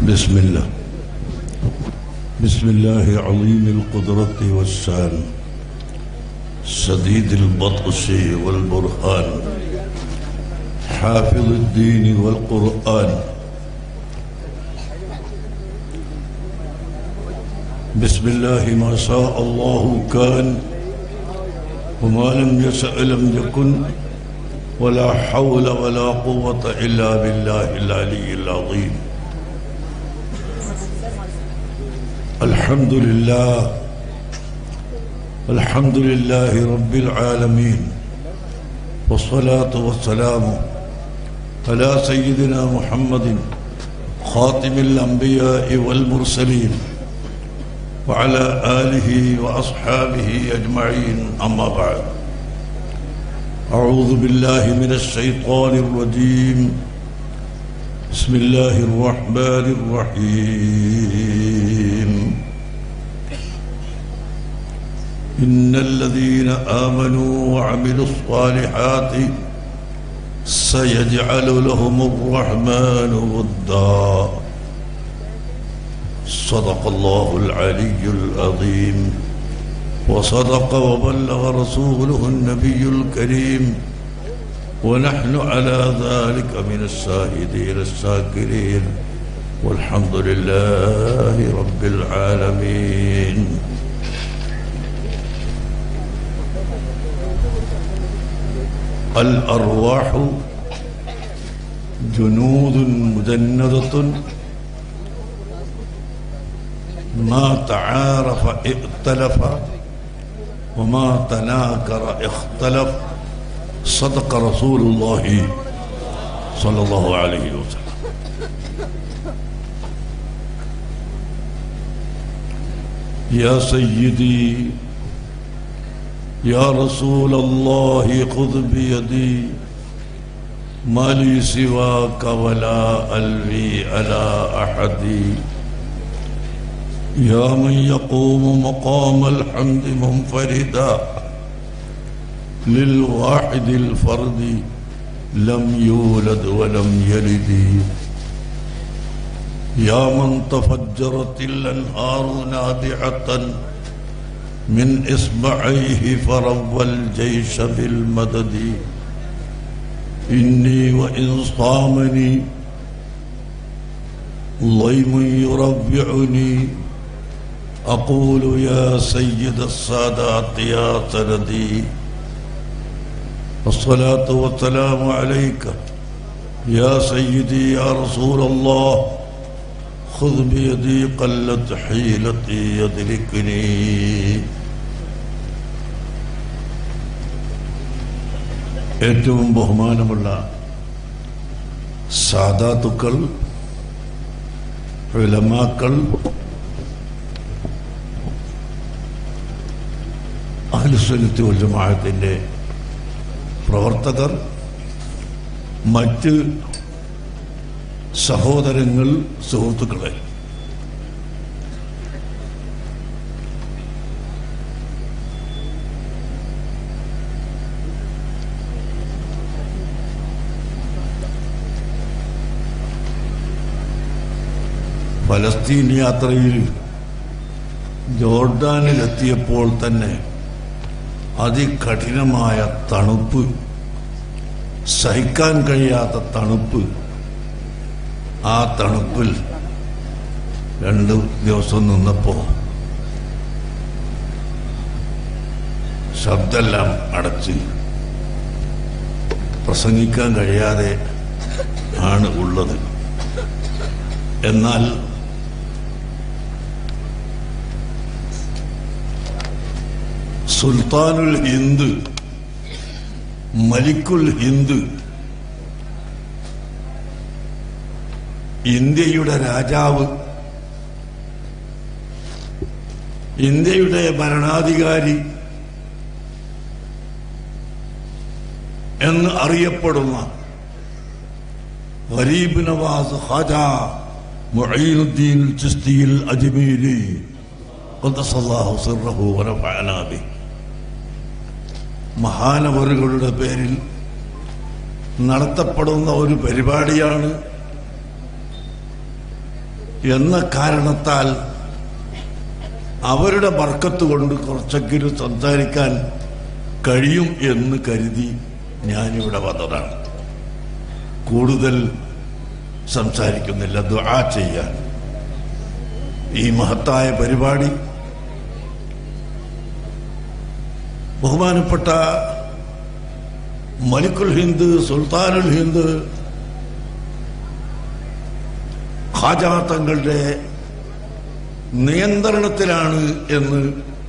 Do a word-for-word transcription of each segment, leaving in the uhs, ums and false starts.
بسم الله بسم الله عظيم القدرة والشان شديد البطش والبرهان حافظ الدين والقرآن بسم الله ما شاء الله كان وما لم يشأ لم يكن ولا حول ولا قوة إلا بالله العلي العظيم. الحمد لله الحمد لله رب العالمين والصلاة والسلام على سيدنا محمد خاتم الأنبياء والمرسلين وعلى آله وأصحابه أجمعين. أما بعد، أعوذ بالله من الشيطان الرجيم. بسم الله الرحمن الرحيم. إن الذين آمنوا وعملوا الصالحات سيجعل لهم الرحمن ودا. صدق الله العلي العظيم وصدق وبلغ رسوله النبي الكريم ونحن على ذلك من الشاهدين الشاكرين والحمد لله رب العالمين. الأرواح جنود مجندة ما تعارف ائتلف وما تناكر اختلف. صدق رسول الله صلى الله عليه وسلم. يا سيدي يا رسول الله خذ بيدي ما لي سواك ولا ألوي على أحد. يا من يقوم مقام الحمد منفردا للواحد الفرد لم يولد ولم يلد. يا من تفجرت الأنهار نابعة من إصبعيه فروى الجيش بالمدد. إني وإن صامني ضيم يربعني أقول يا سيد السادات يا سندي. الصلاة والسلام عليك يا سيدي يا رسول الله خذ بيدي قلت حيلتي يدركني. ഏറ്റവും ബഹുമാനമുള്ള സാദാത്തുക്കൾ, ഉലമാക്കൾ, അഹ്ലുസുന്നത്തി വൽ ജമാഅത്തിന്റെ പ്രവർത്തകർ, മറ്റ് സഹോദരങ്ങൾ, സുഹൃത്തുക്കളെ, ഫലസ്തീൻ യാത്രയിൽ ജോർഡാനിലെത്തിയപ്പോൾ തന്നെ അതികഠിനമായ തണുപ്പ്, സഹിക്കാൻ കഴിയാത്ത തണുപ്പ്. ആ തണുപ്പിൽ രണ്ട് ദിവസം നിന്നപ്പോൾ ശബ്ദമെല്ലാം അടച്ച് പ്രസംഗിക്കാൻ കഴിയാതെ ആണ് ഉള്ളത്. എന്നാൽ സുൽത്താനുൽ ഹിന്ദ്, മലിക്കുൽ ഹിന്ദ്, ഇന്ത്യയുടെ രാജാവ്, ഇന്ത്യയുടെ ഭരണാധികാരി എന്ന് അറിയപ്പെടുന്ന ഗരീബ് നവാസ് ഖാജ മുഈനുദ്ദീൻ ചിസ്തിയിൽ അജ്മീരി ഖദ്ദസല്ലാഹു സിർറഹു വനഫഅനാ ബിഹി മഹാനവറുകളുടെ പേരിൽ നടത്തപ്പെടുന്ന ഒരു പരിപാടിയാണ് എന്ന കാരണത്താൽ അവരുടെ ബർക്കത്ത് കൊണ്ട് കുറച്ചെങ്കിലും സംസാരിക്കാൻ കഴിയും എന്ന് കരുതി ഞാനിവിടെ വന്നതാണ്. കൂടുതൽ സംസാരിക്കുന്നില്ല, ദുആ ചെയ്യാൻ. ഈ മഹത്തായ പരിപാടി ബഹുമാനപ്പെട്ട മലിക്കുൽ ഹിന്ദ്, സുൽത്താനുൽ ഹിന്ദ് ഖാജാ തങ്ങളുടെ നിയന്ത്രണത്തിലാണ് എന്ന്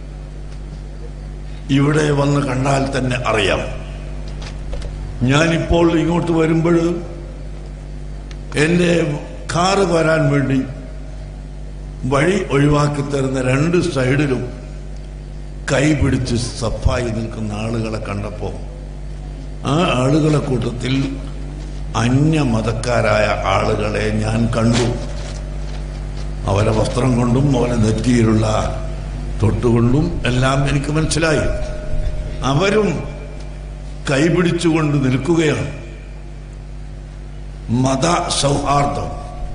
ഇവിടെ വന്ന് കണ്ടാൽ തന്നെ അറിയാം. ഞാനിപ്പോൾ ഇങ്ങോട്ട് വരുമ്പോൾ എൻ്റെ കാറ് വരാൻ വേണ്ടി വഴി ഒഴിവാക്കി തരുന്ന രണ്ട് സൈഡിലും കൈ പിടിച്ച് സഫായി നിൽക്കുന്ന ആളുകളെ കണ്ടപ്പോൾ ആ ആളുകളെ കൂട്ടത്തിൽ അന്യമതക്കാരായ ആളുകളെ ഞാൻ കണ്ടു. അവരെ വസ്ത്രം കൊണ്ടും അവരെ നെറ്റിയിലുള്ള തൊട്ടുകൊണ്ടും എല്ലാം എനിക്ക് മനസ്സിലായി. അവരും കൈപിടിച്ചുകൊണ്ട് നിൽക്കുകയാണ്. മത സൗഹാർദ്ദം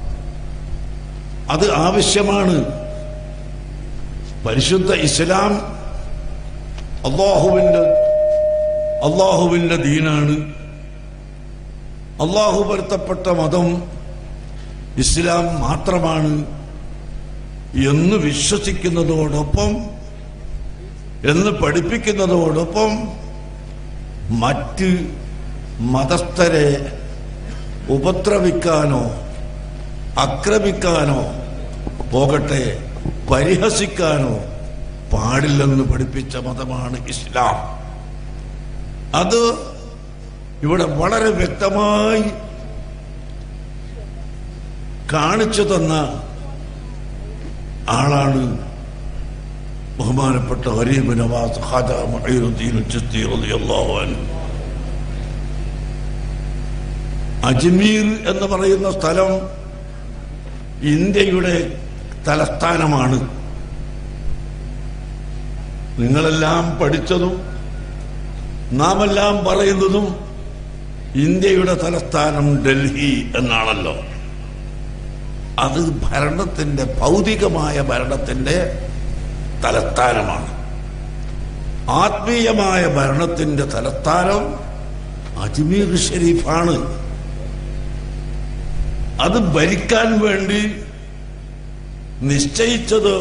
അത് ആവശ്യമാണ്. പരിശുദ്ധ ഇസ്ലാം അള്ളാഹുവിന്റെ അള്ളാഹുവിന്റെ ദീനാണ്. അള്ളാഹു പൊരുത്തപ്പെട്ട മതം ഇസ്ലാം മാത്രമാണ് എന്ന് വിശ്വസിക്കുന്നതോടൊപ്പം, എന്ന് പഠിപ്പിക്കുന്നതോടൊപ്പം മറ്റ് മതസ്ഥരെ ഉപദ്രവിക്കാനോ ആക്രമിക്കാനോ പോകട്ടെ പരിഹസിക്കാനോ പാടില്ലെന്ന് പഠിപ്പിച്ച മതമാണ് ഇസ്ലാം. അത് ഇവിടെ വളരെ വ്യക്തമായി കാണിച്ചു തന്ന ആളാണ് ബഹുമാനപ്പെട്ട ഗരീബ് നവാസ് ഖാജാ മുഈനുദ്ദീൻ ചിശ്തി റളിയല്ലാഹു അൻഹു. അജ്മീർ എന്ന് പറയുന്ന സ്ഥലം ഇന്ത്യയുടെ തലസ്ഥാനമാണ്. നിങ്ങളെല്ലാം പഠിച്ചതും നാമെല്ലാം പറയുന്നതും ഇന്ത്യയുടെ തലസ്ഥാനം ഡൽഹി എന്നാണല്ലോ. അത് ഭരണത്തിന്റെ, ഭൗതികമായ ഭരണത്തിന്റെ തലസ്ഥാനമാണ്. ആത്മീയമായ ഭരണത്തിന്റെ തലസ്ഥാനം അജ്മീർ ഷരീഫാണ്. അത് ഭരിക്കാൻ വേണ്ടി നിശ്ചയിച്ചത്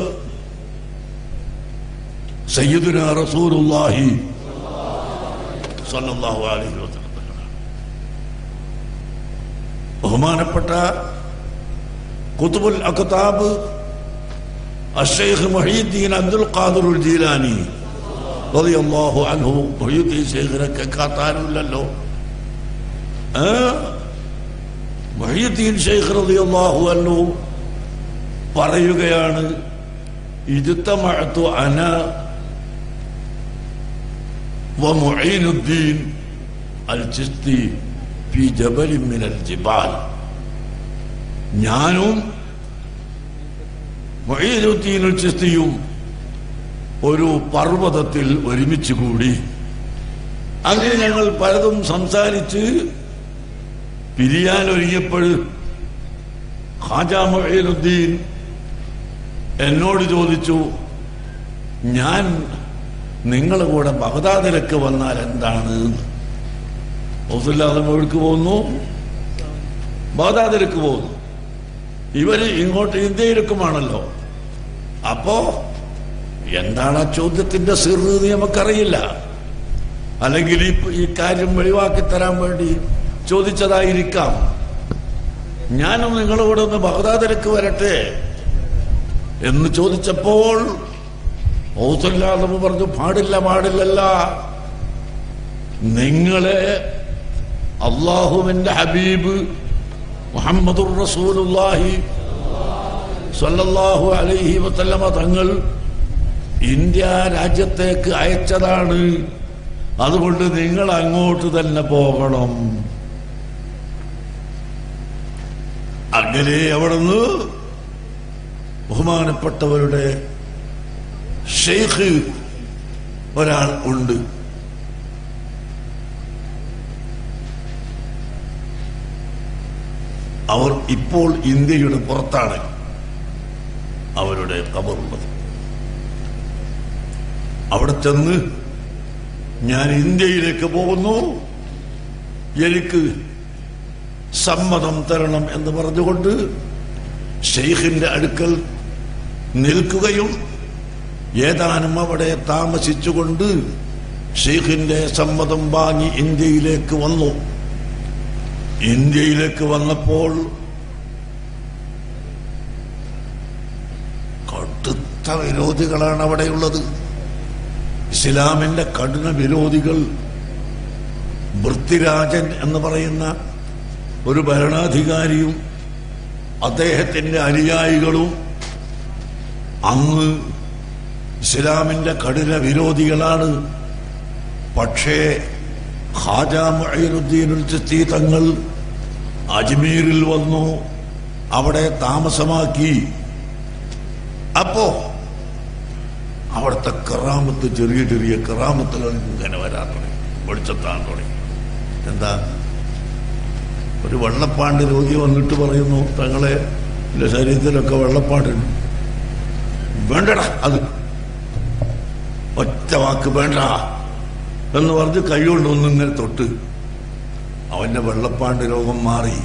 സയ്യിദുനാ റസൂലുള്ളാഹി സ്വല്ലല്ലാഹു അലൈഹി വസല്ലം. ബഹുമാനപ്പെട്ട ഖുത്ബുൽ അഖ്താബ് അഷ്ശൈഖ് മുഹീദ്ദീൻ അബ്ദുൽ ഖാദിർ ജീലാനി റളിയല്ലാഹു അൻഹു, മുഹീദ്ദീൻ ശൈഖിനെ കേൾക്കാത്താരുമില്ലല്ലോ. മുഹീദ്ദീൻ ശൈഖ് റളിയല്ലാഹു അൻഹു പറയുകയാണ്, ഇജ്തമഅതു അന വ മുഈനുദ്ദീൻ അൽ ചിശ്തി ഫീ ജബലിൻ മിനൽ ജിബാൽ. ഞാനും മുഈനുദ്ദീൻ അൽ ചിശ്തിയും ഒരു പർവ്വതത്തിൽ ഒരുമിച്ച് കൂടി. അങ്ങനെ ഞങ്ങൾ പലതും സംസാരിച്ച് പിരിയാൻ ഒരുങ്ങിയപ്പോൾ ഖാജാ മുഈനുദ്ദീൻ എന്നോട് ചോദിച്ചു, ഞാൻ നിങ്ങളുടെ കൂടെ ബഗ്ദാദിലേക്ക് വന്നാൽ എന്താണ്? ഔസുല്ലാദമോൾക്ക് പോകുന്നു, ബഗ്ദാദിലേക്ക് പോകുന്നു. ഇവര് ഇങ്ങോട്ട് ഇന്ത്യയിലേക്കുമാണല്ലോ. അപ്പോ എന്താണ് ആ ചോദ്യത്തിന്റെ സിറ് നമുക്കറിയില്ല. അല്ലെങ്കിൽ ഈ ഈ കാര്യം വെളിവാക്കി തരാൻ വേണ്ടി ചോദിച്ചതായിരിക്കാം. ഞാനും നിങ്ങളുടെ കൂടെ ഒന്ന് ബഗ്ദാദിലേക്ക് വരട്ടെ എന്ന് ചോദിച്ചപ്പോൾ ഔസുല്ലാദമ പറഞ്ഞു, പാടില്ല പാടില്ലല്ല, നിങ്ങളെ അല്ലാഹുവിന്റെ ഹബീബ് മുഹമ്മദുർ റസൂലുള്ളാഹി സ്വല്ലല്ലാഹു അലൈഹി വസല്ലമ തങ്ങൾ ഇന്ത്യ രാജ്യത്തേക്ക് അയച്ചതാണ്. അതുകൊണ്ട് നിങ്ങൾ അങ്ങോട്ട് തന്നെ പോകണം. അങ്ങനെ അവിടുന്ന് ബഹുമാനപ്പെട്ടവരുടെ ഷെയ്ഖ് ഒരാൾ ഉണ്ട്. അവർ ഇപ്പോൾ ഇന്ത്യയുടെ പുറത്താണ്. അവരുടെ ഖബറുള്ളത്. അവിടെ ചെന്ന് ഞാൻ ഇന്ത്യയിലേക്ക് പോകുന്നു, എനിക്ക് സമ്മതം തരണം എന്ന് പറഞ്ഞുകൊണ്ട് ശൈഖിന്റെ അടുക്കൽ നിൽക്കുകയും ഏതാനും അവിടെ താമസിച്ചുകൊണ്ട് ശൈഖിന്റെ സമ്മതം വാങ്ങി ഇന്ത്യയിലേക്ക് വന്നു. ഇന്ത്യയിലേക്ക് വന്നപ്പോൾ കടുത്ത വിരോധികളാണ് അവിടെയുള്ളത്. ഇസ്ലാമിന്റെ കഠിന വിരോധികൾ. പൃഥ്വിരാജൻ എന്ന് പറയുന്ന ഒരു ഭരണാധികാരിയും അദ്ദേഹത്തിന്റെ അനുയായികളും അന്ന് ഇസ്ലാമിന്റെ കഠിന വിരോധികളാണ്. പക്ഷേ ഖാജാ മുഈനുദ്ദീനുൽ ചിസ്തി തങ്ങൾ അജ്മീരിൽ വന്നു, അവിടെ താമസമാക്കി. അപ്പോ അവിടുത്തെ കറാമത്ത്, ചെറിയ ചെറിയ കറാമത്തുകൾ ഇങ്ങനെ വരാൻ തുടങ്ങി, വെളിച്ചത്താൻ തുടങ്ങി. എന്താ, ഒരു വെള്ളപ്പാണ്ട് രോഗി വന്നിട്ട് പറയുന്നു, തങ്ങളെ എന്റെ ശരീരത്തിലൊക്കെ വെള്ളപ്പാടുണ്ട്. വേണ്ടടാ, അത് ഒറ്റ വാക്ക് വേണ്ട എന്ന് പറഞ്ഞ് കൈകൊണ്ടൊന്നിങ്ങനെ തൊട്ട് അവന്റെ വെള്ളപ്പാണ്ട് രോഗം മാറി.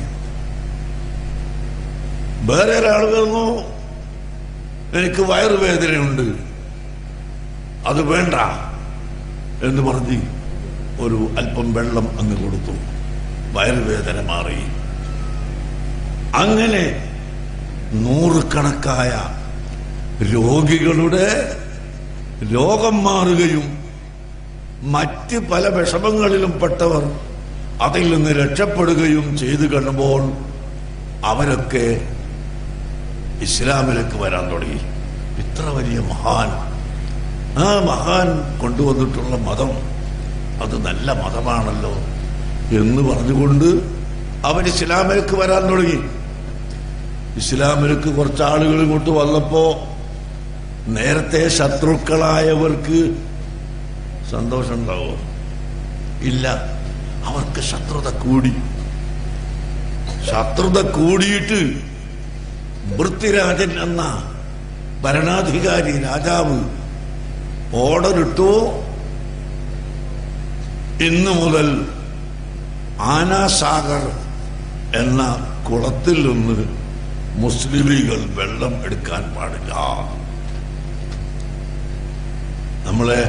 വേറെ ഒരാൾ വരുന്നു, എനിക്ക് വയറുവേദനയുണ്ട്, അത് വേണ്ട എന്ന് പറഞ്ഞ് ഒരു അല്പം വെള്ളം അങ്ങ് കൊടുത്തു, വയറുവേദന മാറി. അങ്ങനെ നൂറുകണക്കായ രോഗികളുടെ രോഗം മാറുകയും മറ്റ് പല വിഷമങ്ങളിലും പെട്ടവർ അതിൽ നിന്ന് രക്ഷപ്പെടുകയും ചെയ്തു കഴിയുമ്പോൾ അവരൊക്കെ ഇസ്ലാമിലേക്ക് വരാൻ തുടങ്ങി. ഇത്ര വലിയ മഹാൻ, ആ മഹാൻ കൊണ്ടുവന്നിട്ടുള്ള മതം അത് നല്ല മതമാണല്ലോ എന്ന് പറഞ്ഞുകൊണ്ട് അവർ ഇസ്ലാമിലേക്ക് വരാൻ തുടങ്ങി. ഇസ്ലാമിലേക്ക് കുറച്ചാളുകൾ ഇങ്ങോട്ട് വന്നപ്പോ നേരത്തെ ശത്രുക്കളായവർക്ക് സന്തോഷം ഉണ്ടാവോ? ഇല്ല, അവർക്ക് ശത്രുത കൂടി. ശത്രുത കൂടിയിട്ട് പൃഥ്വിരാജൻ എന്ന ഭരണാധികാരി രാജാവ് ഓർഡറിട്ടു, ഇന്നു മുതൽ ആനാസാഗർ എന്ന കുളത്തിൽ നിന്ന് മുസ്ലിമീങ്ങൾ വെള്ളം എടുക്കാൻ പാടില്ല. നമ്മളെ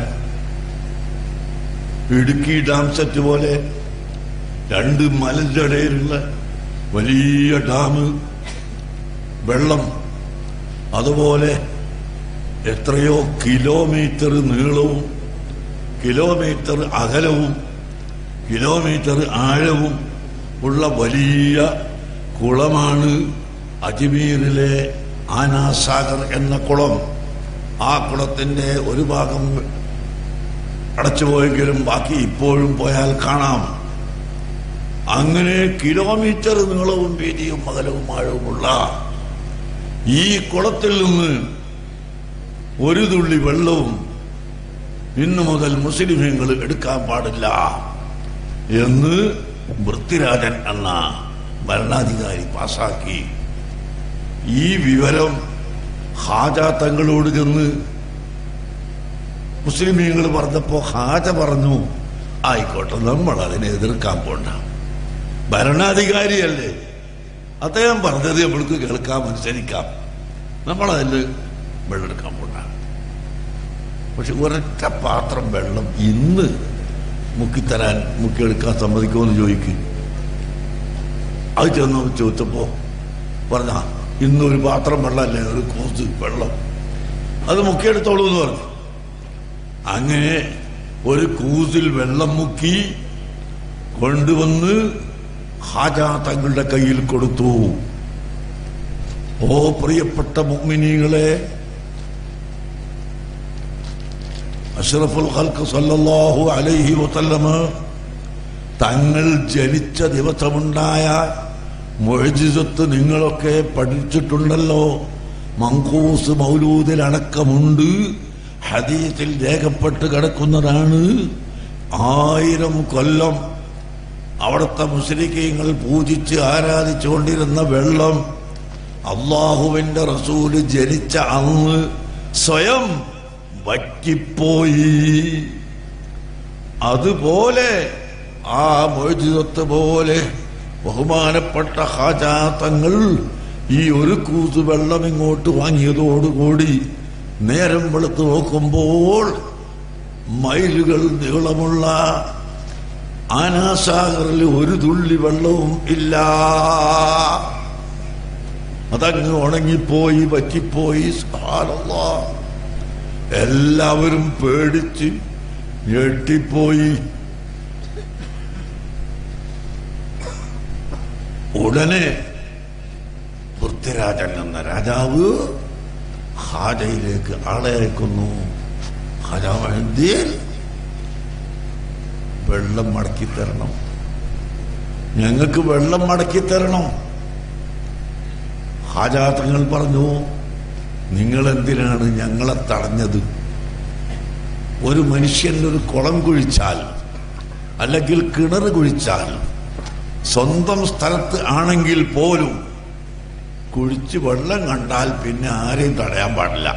ഇടുക്കി ഡാം സെറ്റ് പോലെ രണ്ട് മലന്റെ ഇടയിലുള്ള വലിയ ഡാം, വെള്ളം അതുപോലെ എത്രയോ കിലോമീറ്റർ നീളവും കിലോമീറ്റർ അകലവും കിലോമീറ്റർ ആഴവും ഉള്ള വലിയ കുളമാണ് അജ്മീറിലെ ആനാസാഗർ എന്ന കുളം. ആ കുളത്തിന്റെ ഒരു ഭാഗം അടച്ചുപോയെങ്കിലും ബാക്കി ഇപ്പോഴും പോയാൽ കാണാം. അങ്ങനെ കിലോമീറ്റർ നീളവും വീതിയും അകലവും ആഴവുമുള്ള ഈ കുളത്തിൽ നിന്ന് ഒരു തുള്ളി വെള്ളവും ഇന്നു മുതൽ മുസ്ലിമീങ്ങൾ എടുക്കാൻ പാടില്ല എന്ന് പൃഥ്വിരാജൻ എന്ന ഭരണാധികാരി പാസാക്കി. ഈ വിവരം ഹാജ തങ്ങളോട് ചെന്ന് മുസ്ലിമീങ്ങൾ പറഞ്ഞപ്പോ ഹാജ പറഞ്ഞു, ആയിക്കോട്ടെ, നമ്മൾ അതിനെ എതിർക്കാൻ പോണ്ട, ഭരണാധികാരിയല്ലേ, അദ്ദേഹം പറഞ്ഞത് നമ്മൾക്ക് കേൾക്കാം, അനുസരിക്കാം, നമ്മളതിൽ വെള്ളമെടുക്കാൻ പോണ്ട. പക്ഷെ ഒരൊറ്റ പാത്രം വെള്ളം ഇന്ന് മുക്കിത്തരാൻ മുക്കിയെടുക്കാൻ സമ്മതിക്കുമെന്ന് ചോദിക്കും. അത് ചെന്ന് ചോദിച്ചപ്പോ പറഞ്ഞ, ഇന്നൊരു പാത്രം വെള്ളമല്ലേ, ഒരു കൂസ് വെള്ളം, അത് മുക്കിയെടുത്തോളൂ എന്ന് പറഞ്ഞു. അങ്ങനെ ഒരു കൂസിൽ വെള്ളം മുക്കി കൊണ്ടുവന്ന് ഹാജ തങ്ങളുടെ കയ്യിൽ കൊടുത്തു. ഓ പ്രിയപ്പെട്ട മുഅ്മിനീങ്ങളെ, അഷ്റഫുൽ ഖൽഖ് സല്ലല്ലാഹു അലൈഹി വസല്ലമ തങ്ങൾ ജനിച്ച ദിവസമുണ്ടായ മുഅ്ജിസത്ത് നിങ്ങളൊക്കെ പഠിച്ചിട്ടുണ്ടല്ലോ. മങ്കൂസ് മൗലൂദിൽ അടക്കമുണ്ട്, ഹദീസിൽ രേഖപ്പെട്ട് കിടക്കുന്നതാണ്. ആയിരം കൊല്ലം അവിടുത്തെ മുസ്ലിക്കീങ്ങൾ പൂജിച്ച് ആരാധിച്ചുകൊണ്ടിരുന്ന വെള്ളം അള്ളാഹുവിന്റെ റസൂല് ജനിച്ച അന്ന് സ്വയം വറ്റിപ്പോയി. അതുപോലെ ആ മോചിതത്വ പോലെ ബഹുമാനപ്പെട്ട ഹാജാ തങ്ങൾ ഈ ഒരു കൂസ് വെള്ളം ഇങ്ങോട്ട് വാങ്ങിയതോടുകൂടി നേരം വെളുത്ത് നോക്കുമ്പോൾ മൈലുകൾ നീളമുള്ള ആനാസാഗറിൽ ഒരു തുള്ളി വെള്ളവും ഇല്ല. അതങ്ങ് ഉണങ്ങിപ്പോയി, വറ്റിപ്പോയി. സുബ്ഹാനല്ലാഹ്. എല്ലാവരും പേടിച്ച് ഞെട്ടിപ്പോയി. ഉടനെ പൃഥ്വിരാജൻ എന്ന രാജാവ് ഹാജയിലേക്ക് ആളെ അയക്കുന്നു. ഹാജാ മൊഹീദ്ദീൻ, വെള്ളം മടക്കി തരണം, ഞങ്ങൾക്ക് വെള്ളം മടക്കി തരണം. ഹാജാ തങ്ങൾ പറഞ്ഞു, നിങ്ങൾ എന്തിനാണ് ഞങ്ങളെ തടഞ്ഞത്? ഒരു മനുഷ്യൻ ഒരു കുളം കുഴിച്ചാൽ അല്ലെങ്കിൽ കിണർ കുഴിച്ചാൽ സ്വന്തം സ്ഥലത്ത് ആണെങ്കിൽ പോലും കുഴിച്ച് വെള്ളം കണ്ടാൽ പിന്നെ ആരെയും തടയാൻ പാടില്ല.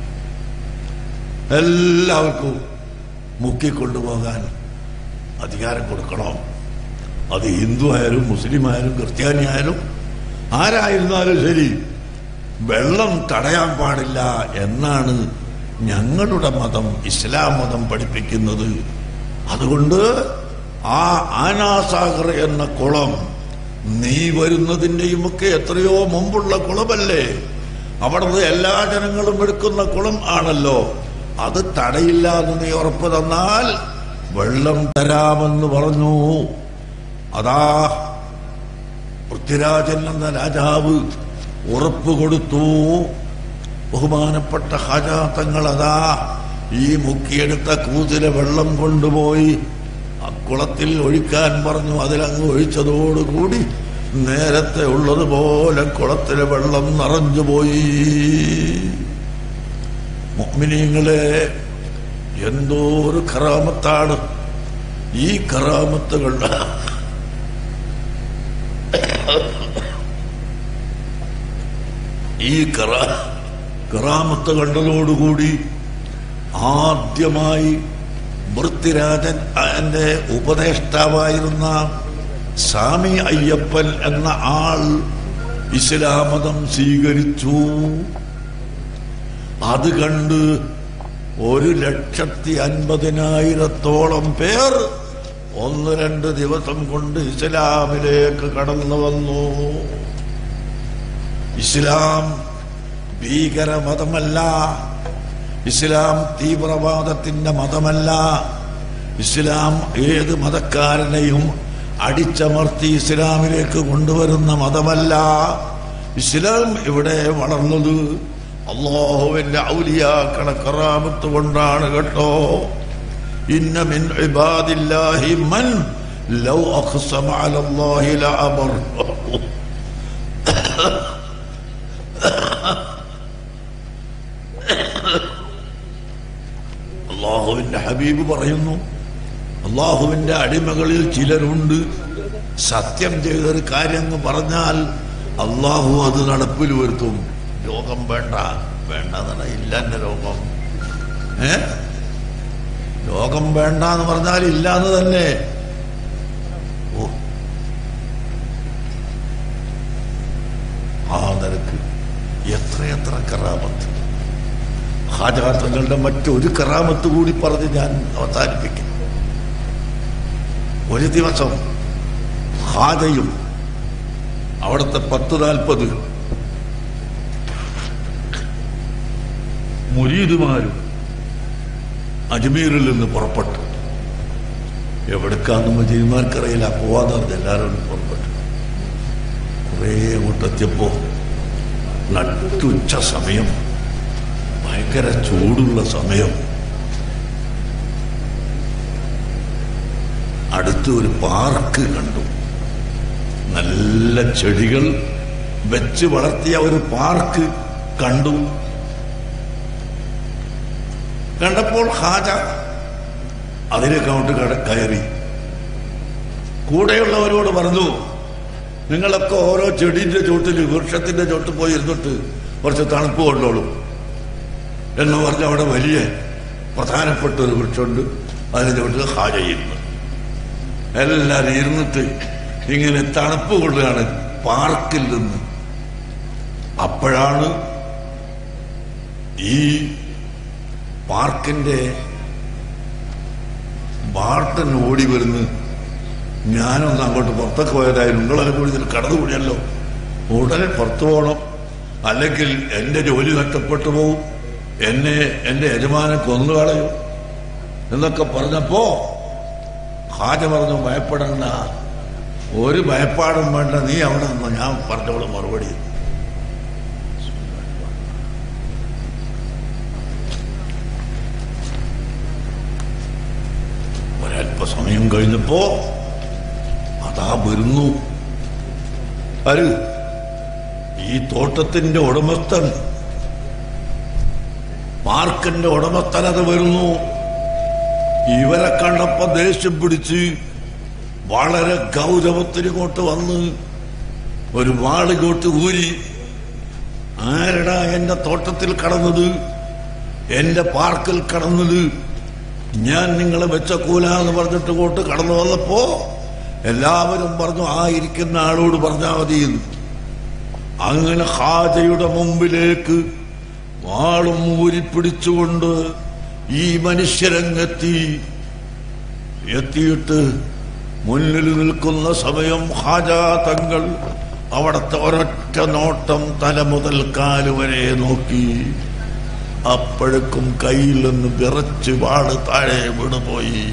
എല്ലാവർക്കും മുക്കിക്കൊണ്ടുപോകാൻ അധികാരം കൊടുക്കണം. അത് ഹിന്ദു ആയാലും മുസ്ലിം ആയാലും ക്രിസ്ത്യാനി ആയാലും ആരായിരുന്നാലും ശരി, വെള്ളം തടയാൻ പാടില്ല എന്നാണ് ഞങ്ങളുടെ മതം, ഇസ്ലാം മതം പഠിപ്പിക്കുന്നത്. അതുകൊണ്ട് ആ ആനാസാഗർ എന്ന കുളം നീ വരുന്നതിന്റെയുമൊക്കെ എത്രയോ മുമ്പുള്ള കുളമല്ലേ, അവിടുന്ന് എല്ലാ ജനങ്ങളും എടുക്കുന്ന കുളം ആണല്ലോ, അത് തടയില്ല എന്ന് നീ ഉറപ്പ് തന്നാൽ വെള്ളം തരാമെന്ന് പറഞ്ഞു. അതാ പൃഥ്വിരാജൻ എന്ന രാജാവ് ഉറപ്പ് കൊടുത്തു. ബഹുമാനപ്പെട്ട ഹാജാ തങ്ങൾ അതാ ഈ മുക്കിയെടുത്ത കൂത്തിലെ വെള്ളം കൊണ്ടുപോയി ആ കുളത്തിൽ ഒഴിക്കാൻ പറഞ്ഞു. അതിലങ്ങ് ഒഴിച്ചതോടുകൂടി നേരത്തെ ഉള്ളതുപോലെ കുളത്തിലെ വെള്ളം നിറഞ്ഞുപോയി. മുഅ്മിനീങ്ങളെ, എന്തോ ഒരു കറാമത്താണ് ഈ കറാമത്തുകൾ. ഈ കറാ കറാമത്ത് കണ്ടതോടുകൂടി ആദ്യമായി പൃഥ്വിരാജൻ എന്റെ ഉപദേഷ്ടാവായിരുന്ന സ്വാമി അയ്യപ്പൻ എന്ന ആൾ ഇസ്ലാം മതം സ്വീകരിച്ചു. അത് കണ്ട് ഒരു ലക്ഷത്തി അൻപതിനായിരത്തോളം പേർ ഒന്ന് രണ്ട് ദിവസം കൊണ്ട് ഇസ്ലാമിലേക്ക് കടന്നു വന്നു. ഇസ്ലാം ഭീകര മതമല്ല, ഇസ്ലാം തീവ്രവാദത്തിന്റെ മതമല്ല, ഇസ്ലാം ഏത് മതക്കാരനെയും അടിച്ചമർത്തി ഇസ്ലാമിലേക്ക് കൊണ്ടുവരുന്ന മതമല്ല. ഇസ്ലാം ഇവിടെ വളർന്നത് അല്ലാഹുവിന്റെ ഔലിയാക്കളെ കറാമത്ത് കൊണ്ടാണ് കേട്ടോ. ഇന്ന മിൻ ഇബാദില്ലാഹി മൻ ലൗ അഖ്സമ അലല്ലാഹി ലഅബർ. അല്ലാഹുവിന്റെ ഹബീബ് പറയുന്നു, അല്ലാഹുവിന്റെ അടിമകളിൽ ചിലരുണ്ട് സത്യം ചെയ്തൊരു കാര്യം പറഞ്ഞാൽ അല്ലാഹു അത് നടപ്പിൽ വരുത്തും. രോഗം വേണ്ട വേണ്ട ഇല്ല എന്റെ രോഗം, ഏ രോഗം വേണ്ട എന്ന് പറഞ്ഞാൽ ഇല്ലാന്ന് തന്നെ. ഓ ആ നിരക്ക് എത്രയെത്ര കറാമത്ത്. ഹാജാ തങ്ങളുടെ മറ്റൊരു കറാമത്ത് കൂടി പറഞ്ഞ് ഞാൻ അവസാനിപ്പിക്കും. ഒരു ദിവസം ഹാജയും അവിടുത്തെ പത്ത് നാൽപ്പത് മുരീദുമാരും അജ്മീറിൽ നിന്ന് പുറപ്പെട്ടു. എവിടേക്കാന്ന് മജീദ്മാർക്കറിയില്ല, പോവാന്ന് പറഞ്ഞ് എല്ലാവരും പുറപ്പെട്ടു. കുറേ അങ്ങോട്ടെത്തിയപ്പോ നട്ടുച്ച സമയം, ഭയങ്കര ചൂടുള്ള സമയം. അടുത്ത് ഒരു പാർക്ക് കണ്ടു. നല്ല ചെടികൾ വെച്ച് വളർത്തിയ ഒരു പാർക്ക് കണ്ടു. കണ്ടപ്പോൾ ഹാജ അതിലേക്ക് അങ്ങോട്ട് കയറി കൂടെയുള്ളവരോട് പറഞ്ഞു, നിങ്ങളൊക്കെ ഓരോ ചെടീന്റെ ചോട്ടിൽ വൃക്ഷത്തിന്റെ ചോട്ടിൽ പോയി ഇരുന്നിട്ട് കുറച്ച് തണുപ്പ് കൊണ്ടോളൂ എന്ന് പറഞ്ഞ അവിടെ വലിയ പ്രധാനപ്പെട്ട ഒരു വൃക്ഷമുണ്ട്. അതിന്റെ ചോട്ടിൽ ഹാജ ഇരുന്നു. എല്ലാവരും ഇരുന്നിട്ട് ഇങ്ങനെ തണുപ്പ് കൊള്ളുകയാണ് പാർക്കിൽ നിന്ന്. അപ്പോഴാണ് ഈ പാർക്കിന്റെ വാർട്ടൻ ഓടി വരുന്നു. ഞാനൊന്ന് അങ്ങോട്ട് പുറത്തൊക്കെ പോയതായിരുന്നു, നിങ്ങളൊക്കെ കൂടി ഇതിൽ കടന്നുകൂടിയല്ലോ, ഉടനെ പുറത്തു പോകണം, അല്ലെങ്കിൽ എന്റെ ജോലി നഷ്ടപ്പെട്ടു പോവും, എന്നെ എന്റെ യജമാനെ കൊന്നുകളയും എന്നൊക്കെ പറഞ്ഞപ്പോ ഹാജ പറഞ്ഞു, ഭയപ്പെടണ്ട, ഒരു ഭയപ്പാടും വേണ്ട, നീ അവിടെ നിന്നോ, ഞാൻ പറഞ്ഞോളൂ മറുപടി. ഒരല്പസമയം കഴിഞ്ഞപ്പോ അതാ വരുന്നു ആര്? ഈ തോട്ടത്തിന്റെ ഉടമസ്ഥൻ, പാർക്കിന്റെ ഉടമസ്ഥൻ അത് വരുന്നു. ഇവരെ കണ്ടപ്പോ ദേഷ്യം പിടിച്ച് വളരെ ഗൗരവത്തിനിങ്ങോട്ട് വന്ന് ഒരു വാളിങ്ങോട്ട് ഊരി, ആരടാ എന്റെ തോട്ടത്തിൽ കടന്നത്, എന്റെ പാർക്കിൽ കടന്നത്, ഞാൻ നിങ്ങളെ വെച്ച കൂലാന്ന് പറഞ്ഞിട്ട് ഇങ്ങോട്ട് കടന്നു വന്നപ്പോ എല്ലാവരും പറഞ്ഞു ആ ഇരിക്കുന്ന ആളോട് പറഞ്ഞാൽ മതി. അങ്ങനെ ഹാജയുടെ മുമ്പിലേക്ക് വാളും ഊരിപ്പിടിച്ചുകൊണ്ട് ഈ മനുഷ്യരങ്ങെത്തി. എത്തിയിട്ട് മുന്നിൽ നിൽക്കുന്ന സമയം ഹാജ തങ്ങൾ അവിടത്തെ ഒരൊറ്റ നോട്ടം തല മുതൽ കാലുവരെ നോക്കി. അപ്പോഴേക്കും കയ്യിൽ നിന്ന് വിറച്ച് വാട് താഴെ വീണുപോയി.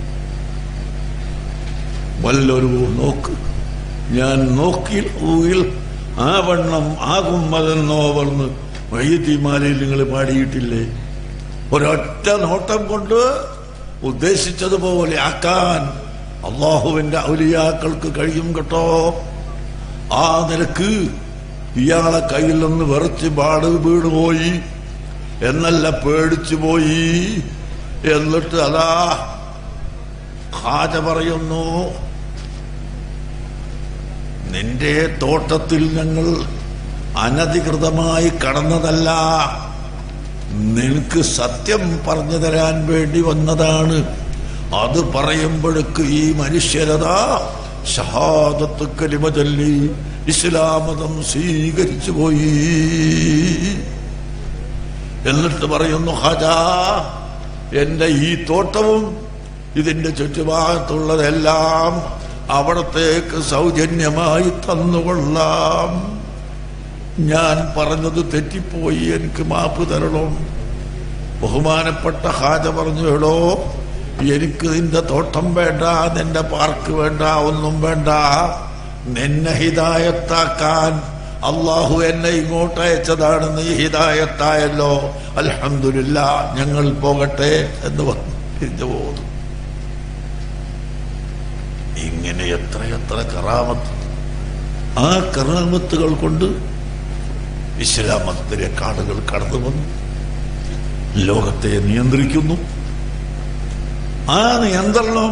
വല്ലൊരു നോക്ക് ഞാൻ നോക്കി ഊയിൽ ആ വണ്ണം ആകും അതെന്നോ പറഞ്ഞ് വൈദ്യമാലയിൽ നിങ്ങൾ പാടിയിട്ടില്ലേ? ഒരൊറ്റ നോട്ടം കൊണ്ട് ഉദ്ദേശിച്ചതുപോലെ ആക്കാൻ അള്ളാഹുവിന്റെ ഔലിയാക്കൾക്ക് കഴിയും കേട്ടോ. ആ നിലക്ക് ഇയാളെ കയ്യിൽ നിന്ന് വിറച്ച് പാട് വീണുപോയി എന്നല്ല, പേടിച്ചു പോയി. എന്നിട്ട് അതാ ഹാജ പറയുന്നു, നിന്റെ തോട്ടത്തിൽ ഞങ്ങൾ അനധികൃതമായി കടന്നതല്ല, നിനക്ക് സത്യം പറഞ്ഞു തരാൻ വേണ്ടി വന്നതാണ്. അത് പറയുമ്പോഴേക്ക് ഈ മനുഷ്യരതാ ഷഹാദത്ത് കലിമ ചൊല്ലി ഇസ്ലാം മതം സ്വീകരിച്ചു പോയി. എന്നിട്ട് പറയുന്നു, ഹാജാ എന്റെ ഈ തോട്ടവും ഇതിന്റെ ചുറ്റുഭാഗത്തുള്ളതെല്ലാം അവിടത്തേക്ക് സൗജന്യമായി തന്നുകൊള്ളാം. ഞാൻ പറഞ്ഞത് തെറ്റിപ്പോയി, എനിക്ക് മാപ്പ് തരണം. ബഹുമാനപ്പെട്ട ഹാജ പറഞ്ഞു, എടോ എനിക്ക് നിന്റെ തോട്ടം വേണ്ട, നിന്റെ പാർക്ക് വേണ്ട, ഒന്നും വേണ്ട. നിന്നെ ഹിദായത്താക്കാൻ അള്ളാഹു എന്നെ ഇങ്ങോട്ട് അയച്ചതാണ്, നീ ഹിദായത്തായല്ലോ, അൽഹംദുലില്ലാ, ഞങ്ങൾ പോകട്ടെ എന്ന് പറഞ്ഞു തിരിഞ്ഞു പോകുന്നു. ഇങ്ങനെ എത്രയെത്ര കറാമത്ത്. ആ കറാമത്തുകൾ കൊണ്ട് ഇസ്ലാം മതത്തിലേക്ക് ആളുകൾ കടന്നു വന്നു, ലോകത്തെ നിയന്ത്രിക്കുന്നു. ആ നിയന്ത്രണം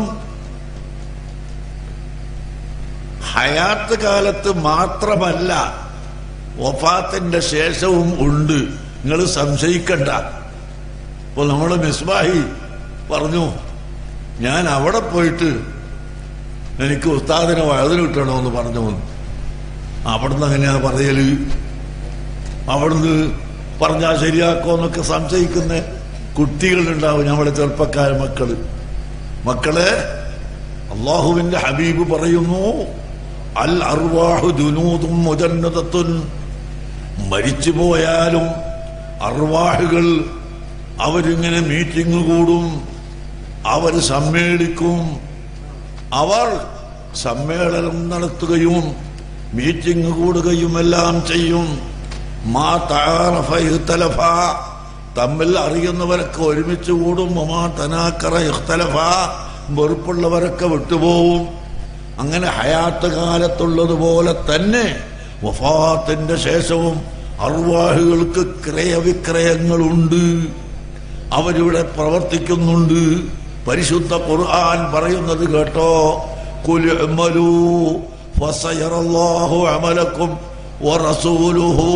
ഹയാത്ത് കാലത്ത് മാത്രമല്ല, വഫാത്തിന്റെ ശേഷവും ഉണ്ട്. നിങ്ങൾ സംശയിക്കണ്ട. ഇപ്പൊ നമ്മുടെ മിസ്ബാഹി പറഞ്ഞു, ഞാൻ അവിടെ പോയിട്ട് എനിക്ക് ഉസ്താദിനെ വഴുതിന് കിട്ടണമെന്ന് പറഞ്ഞു. അവിടുന്ന് അങ്ങനെയാ പറയല്, അവിടുന്ന് പറഞ്ഞാൽ ശരിയാക്കോന്നൊക്കെ സംശയിക്കുന്ന കുട്ടികളുണ്ടാവും, നമ്മുടെ ചെറുപ്പക്കാര മക്കള്. മക്കളെ, അള്ളാഹുവിന്റെ ഹബീബ് പറയുന്നു, അൽ അർവാഹു ജുനൂദും മുജന്നദത്തുൻ, മരിച്ചു പോയാലും അർവാഹുകൾ അവരിങ്ങനെ മീറ്റിംഗ് കൂടും, അവർ സമ്മേളിക്കും. അവർ സമ്മേളനം നടത്തുകയും മീറ്റിംഗ് കൂടുകയും എല്ലാം ചെയ്യും. മാ തആറഫ ഇഖ്തലഫ, തമ്മിൽ അറിയുന്നവരൊക്കെ ഒരുമിച്ച് കൂടും. മാ തനാക്കറ ഇഖ്തലഫ, വെറുപ്പുള്ളവരൊക്കെ വിട്ടുപോകും. അങ്ങനെ ഹയാത്ത് കാലത്തുള്ളതുപോലെ തന്നെ വഫാത്തിന്റെ ശേഷവും അർവാഹുകൾക്ക് ക്രയവിക്രയങ്ങളുണ്ട്, അവരിവിടെ പ്രവർത്തിക്കുന്നുണ്ട്. പരിശുദ്ധ ഖുർആൻ പറയുന്നത് കേട്ടോ, ഖുൽ ഉമലൂ ഫസയറല്ലാഹു അമലക്കും വറസൂലുഹു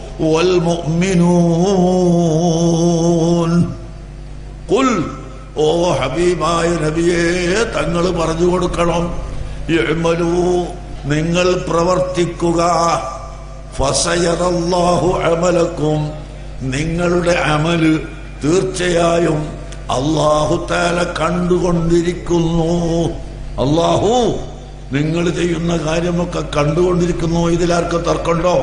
വൽമുഅ്മിനൂൻ. ഖുൽ, ഓ ഹബീബായ നബിയേ, തങ്ങൾ പറഞ്ഞു കൊടുക്കണം, ഇഅ്മലൂ, നിങ്ങൾ പ്രവർത്തിക്കുക, ഫസയറല്ലാഹു അമലക്കും, നിങ്ങളുടെ അമല് തീർച്ചയായും അല്ലാഹു തആല കണ്ടുകൊണ്ടിരിക്കുന്നു. അല്ലാഹു നിങ്ങൾ ചെയ്യുന്ന കാര്യമൊക്കെ കണ്ടുകൊണ്ടിരിക്കുന്നു. ഇതിലാർക്കും തർക്കമുണ്ടോ?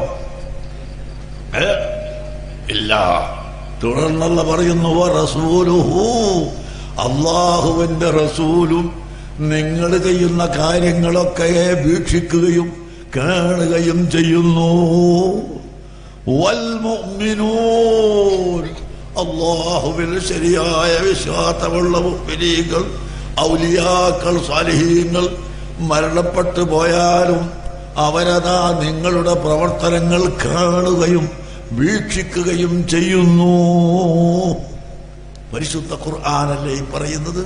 ഇല്ല. തുടർന്നുള്ള പറയുന്നു, റസൂലുഹു, അല്ലാഹുവിന്റെ റസൂലും നിങ്ങൾ ചെയ്യുന്ന കാര്യങ്ങളൊക്കെ വീക്ഷിക്കുകയും കാണുകയും ചെയ്യുന്നു. വൽ മുഅ്മിനൂൻ, അല്ലാഹുവിൽ ശരിയായ വിശ്വാസമുള്ള മുഅ്മിനീങ്ങൾ, ഔലിയാക്കൾ, സാലിഹീങ്ങൾ മരണപ്പെട്ടു പോയാലും അവരതാ നിങ്ങളുടെ പ്രവർത്തനങ്ങൾ കാണുകയും വീക്ഷിക്കുകയും ചെയ്യുന്നു. പരിശുദ്ധ ഖുർആനല്ലേ ഈ പറയുന്നത്?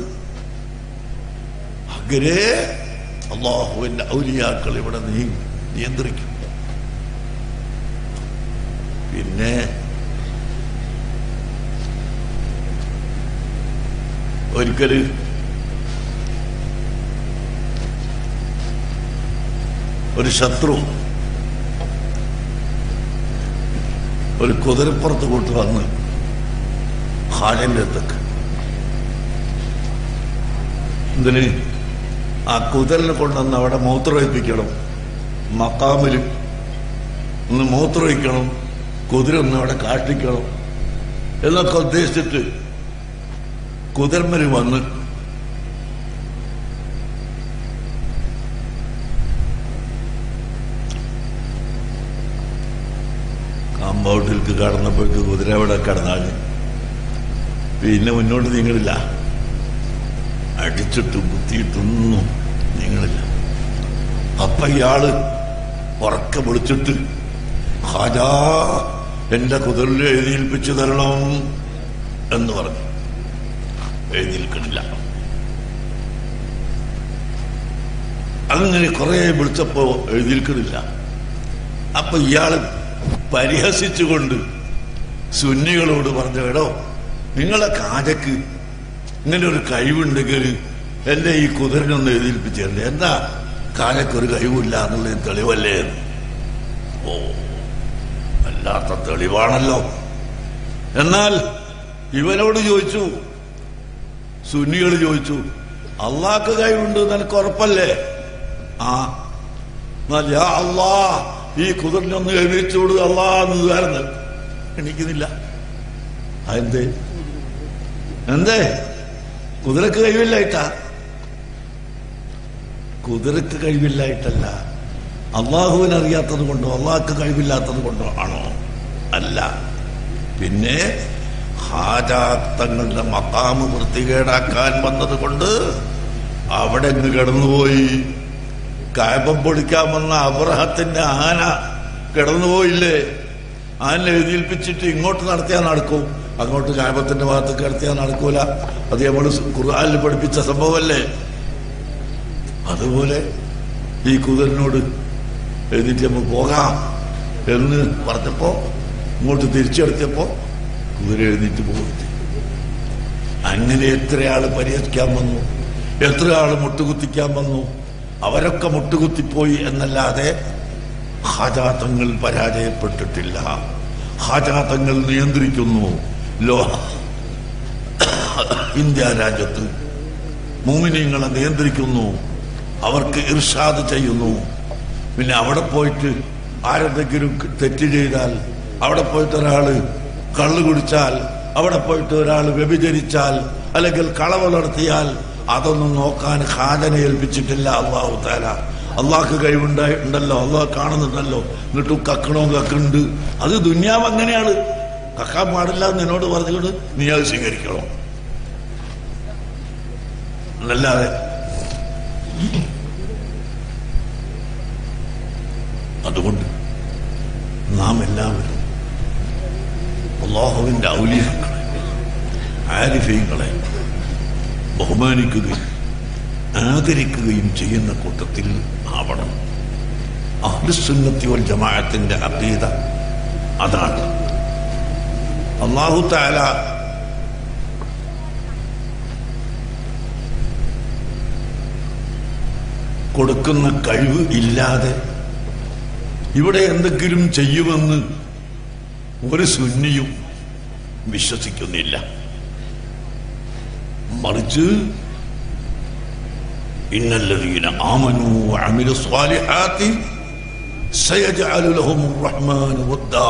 അങ്ങനെ അല്ലാഹുവിന്റെ ഔലിയാക്കൾ ഇവിടെ നീ നിയന്ത്രിക്കും. പിന്നെ ഒരിക്കല് ഒരു ശത്രു ഒരു കുതിരപ്പുറത്ത് കൂട്ട് വന്ന് ഖാലിന്റെ അടുത്തേക്ക്, ഇതിന് ആ കുതിരനെ കൊണ്ടുവന്ന് അവിടെ മൂത്രമൊഴിപ്പിക്കണം, മക്കാമിൽ ഒന്ന് മൂത്രമൊഴിക്കണം, കുതിര ഒന്ന് അവിടെ കാട്ടിക്കണം എന്നൊക്കെ ഉദ്ദേശിച്ചിട്ട് കുതിരമ്മൽ വന്ന് കാമ്പൗണ്ടിലേക്ക് കടന്നപ്പോഴേക്ക് കുതിര അവിടെ കടന്നാല് പിന്നെ മുന്നോട്ട് നീങ്ങളില്ല, അടിച്ചിട്ടും കുത്തിയിട്ടൊന്നും നീങ്ങളില്ല. അപ്പൊ ഇയാള് ഉറക്കെ വിളിച്ചിട്ട്, ഖാജാ, എന്റെ കുതിരയിൽ എഴുതിയേൽപ്പിച്ചു തരണം എന്ന് പറഞ്ഞു. എഴുതിയേൽക്കണില്ല. അങ്ങനെ കുറെ വിളിച്ചപ്പോ എഴുതിയേൽക്കണില്ല. അപ്പൊ ഇയാള് പരിഹസിച്ചുകൊണ്ട് സുന്നികളോട് പറഞ്ഞു, എടോ, നിങ്ങളെ കാജക്ക് ഇങ്ങനെ ഒരു കഴിവുണ്ടെങ്കിൽ എന്റെ ഈ കുതിരനൊന്ന് എഴുതിയേൽപ്പിച്ചല്ലേ, എന്താ കാജക്കൊരു കഴിവില്ല എന്നുള്ളത് തെളിവല്ലേ? ഓ, വല്ലാത്ത തെളിവാണല്ലോ. എന്നാൽ ഇവനോട് ചോദിച്ചു, സുന്നികൾ ചോദിച്ചു, അള്ളാഹ്ക്ക് കഴിവുണ്ട് നിനക്ക് ഉറപ്പല്ലേ? ആ, എന്നാൽ യാ അള്ളാ, ഈ കുതിരനൊന്ന് എഴുതിച്ചുകൂട് അള്ളാ എന്ന് കാരണം എണീക്കുന്നില്ല. അതെന്തേ? എന്തേ? കുതിരക്ക് കഴിവില്ലായിട്ടാ? കുതിരക്ക് കഴിവില്ലായിട്ടല്ല, അള്ളാഹുവിനെ അറിയാത്തത് കൊണ്ടോ അള്ളാഹ്ക്ക് കഴിവില്ലാത്തത് കൊണ്ടോ ആണോ? അല്ല. പിന്നെ ഹാജാത്തങ്ങളുടെ മഖാമ് വൃത്തികേടാക്കാൻ വന്നത് കൊണ്ട് അവിടെ അങ്ങ് കിടന്നുപോയി. കഅബ പൊളിക്കാൻ വന്ന അബ്രഹത്തിന്റെ ആന കിടന്നുപോയില്ലേ? ആന എഴുതിയിൽപ്പിച്ചിട്ട് ഇങ്ങോട്ട് നടത്തിയാൽ നടക്കും, അങ്ങോട്ട് കഅബത്തിന്റെ ഭാഗത്ത് കിടത്തിയാൽ നടക്കൂല. അത് നമ്മൾ ഖുർആനിൽ പഠിപ്പിച്ച സംഭവമല്ലേ? അതുപോലെ ഈ കുതിരനോട് എഴുതിയിട്ട് നമുക്ക് പോകാം എന്ന് പറഞ്ഞപ്പോ ഇങ്ങോട്ട് തിരിച്ചെടുത്തപ്പോ കുതിര എഴുതിയിട്ട് പോയിട്ട്, അങ്ങനെ എത്ര ആള് പരിഹസിക്കാൻ വന്നു, എത്ര ആള് മുട്ടുകുത്തിക്കാൻ വന്നു. അവരൊക്കെ മുട്ടുകുത്തിപ്പോയി എന്നല്ലാതെ ഹാജാത്തങ്ങൾ പരാജയപ്പെട്ടിട്ടില്ല. ഹാജാത്തങ്ങൾ നിയന്ത്രിക്കുന്നു. ലോ ഇന്ത്യ രാജ്യത്ത് മുഅ്മിനീങ്ങളെ നിയന്ത്രിക്കുന്നു, അവർക്ക് ഇർഷാദ് ചെയ്യുന്നു. പിന്നെ അവിടെ പോയിട്ട് ആരെന്തെങ്കിലും തെറ്റ് ചെയ്താൽ, അവിടെ പോയിട്ട് ഒരാള് കള്ളു കുടിച്ചാൽ, അവിടെ പോയിട്ട് ഒരാൾ വ്യഭിചരിച്ചാൽ, അല്ലെങ്കിൽ കളവ് നടത്തിയാൽ അതൊന്നും നോക്കാൻ ഖാദനെ ഏൽപ്പിച്ചിട്ടില്ല അല്ലാഹു തആല. അള്ളാഹ്ക്ക് കഴിവുണ്ടായി ഉണ്ടല്ലോ, അള്ളാഹ് കാണുന്നുണ്ടല്ലോ, എന്നിട്ടും കക്കണോ കക്കുണ്ട്. അത് ദുന്യാവ് അങ്ങനെയാണ്. കക്കാൻ പാടില്ല എന്ന് എന്നോട് പറഞ്ഞുകൊണ്ട് നീ അത് സ്വീകരിക്കണോ എന്നല്ലാതെ. അതുകൊണ്ട് നാം എല്ലാവരും അല്ലാഹുവിന്റെ ഔലിയാക്കളെ, ആരിഫീങ്ങളെ ബഹുമാനിക്കുകയും ആദരിക്കുകയും ചെയ്യുന്ന കൂട്ടത്തിൽ ആവണം. അഹ്ലുസുന്നത്തി വൽ ജമാഅത്തിന്റെ അഖീദ അതാണ്. അല്ലാഹു തആല കൊടുക്കുന്ന കഴിവ് ഇല്ലാതെ ഇവിടെ എന്തെങ്കിലും ചെയ്യുമെന്ന് ഒരു സുന്നിയും വിശ്വസിക്കുന്നില്ല. മറിച്ച് ഇന്നല്ലദീന ആമനൂ വഅമിലു സ്വാലിഹാത്തി സയജ്അലു ലഹുമുർ റഹ്മാനു വദ്ദാ,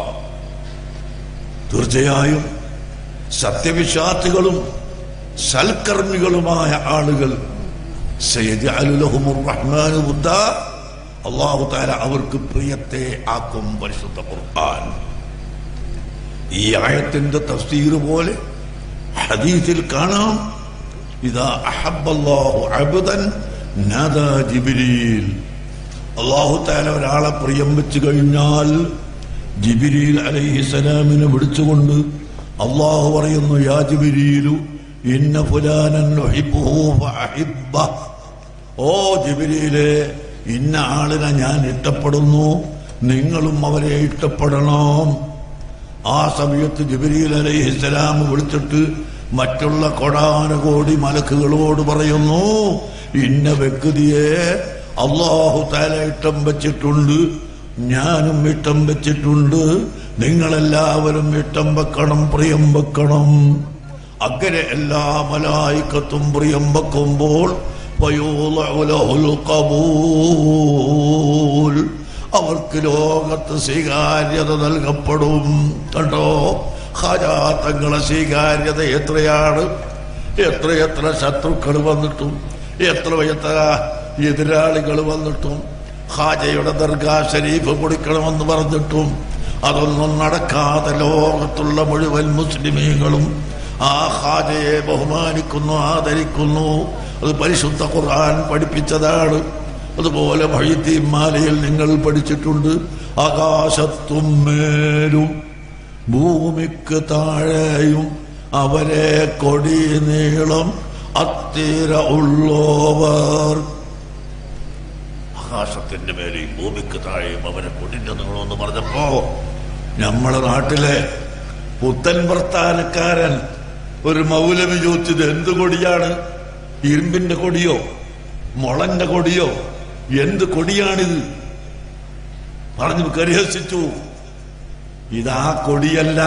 തീർച്ചയായും സത്യവിശ്വാസികളും സൽക്കർമ്മികളുമായ ആളുകൾ സയജ്അലു ലഹുമുർ റഹ്മാനു വദ്ദാ, അല്ലാഹു തആല അവർക്ക് പ്രിയത്തെ ആക്കും. പരിശുദ്ധ ഖുർആൻ ഈ ആയത്തിന്റെ തഫ്സീർ പോലെ ഹദീസിൽ കാണാം, ഇദാ അഹബ്ബല്ലാഹു അബ്ദൻ നാദാ ജിബ്രീൽ, അല്ലാഹു തആല ഒരാളെ പ്രിയം വെച്ച് കഴിഞ്ഞാൽ ജിബ്രീൽ അലൈഹിസ്സലാമിനെ വിളിച്ചുകൊണ്ട് അല്ലാഹു പറയുന്നു, യാ ജിബ്രീലു ഇന്ന ഫുലാനൻ നുഹിബ്ബുഹു ഫഅഹിബ്ബഹ്, ഓ ജിബ്രീലേ, ഇന്ന ആളിനെ ഞാൻ ഇഷ്ടപ്പെടുന്നു, നിങ്ങളും അവരെ ഇഷ്ടപ്പെടണം. ആ സമയത്ത് ജിബ്രീൽ അലൈഹിസ്സലാം വിളിച്ചിട്ട് മറ്റുള്ള കോടാനുകോടി മലക്കുകളോട് പറയുന്നു, ഇന്ന വ്യക്തിയെ അല്ലാഹു തആല ഇഷ്ടം വെച്ചിട്ടുണ്ട്, ഞാനും ഇഷ്ടം വെച്ചിട്ടുണ്ട്, നിങ്ങളെല്ലാവരും ഇഷ്ടം വെക്കണം, പ്രിയം വെക്കണം. അങ്ങനെ എല്ലാ മലായികത്തും പ്രിയം വെക്കുമ്പോൾ അവർക്ക് ലോകത്ത് സ്വീകാര്യത നൽകപ്പെടും. കണ്ടോ, ഖാജാ തങ്ങളെ സ്വീകാര്യത എത്രയാണ്! എത്രയെത്ര ശത്രുക്കൾ വന്നിട്ടും എത്ര എത്ര എതിരാളികൾ വന്നിട്ടും ഖാജയുടെ ദർഗാ ഷരീഫ് കൊടുക്കണമെന്ന് പറഞ്ഞിട്ടും അതൊന്നും നടക്കാതെ ലോകത്തുള്ള മുഴുവൻ മുസ്ലിമീങ്ങളും ആ ഖാജയെ ബഹുമാനിക്കുന്നു, ആദരിക്കുന്നു. അത് പരിശുദ്ധ ഖുർആൻ പഠിപ്പിച്ചതാണ്. അതുപോലെ മൊഹീദ്ദീൻ മാലയിൽ നിങ്ങൾ പഠിച്ചിട്ടുണ്ട്, ആകാശത്തും മേലും ഭൂമിക്ക് താഴെയും അവരെ കൊടി നീളം അത്തിര ഉള്ളോവർ. ആകാശത്തിന്റെ മേലെയും ഭൂമിക്ക് താഴെയും അവരെ കൊടിന്റെ നീളം എന്ന് പറഞ്ഞപ്പോ നമ്മളെ നാട്ടിലെ പുത്തൻ വർത്താനക്കാരൻ ഒരു മൗലവി ചോദിച്ചത്, എന്ത് കൊടിയാണ്? ഇരുമ്പിന്റെ കൊടിയോ മുളന്റെ കൊടിയോ എന്ത് കൊടിയാണിത്? പറഞ്ഞു പരിഹസിച്ചു. ഇതാ കൊടിയല്ല,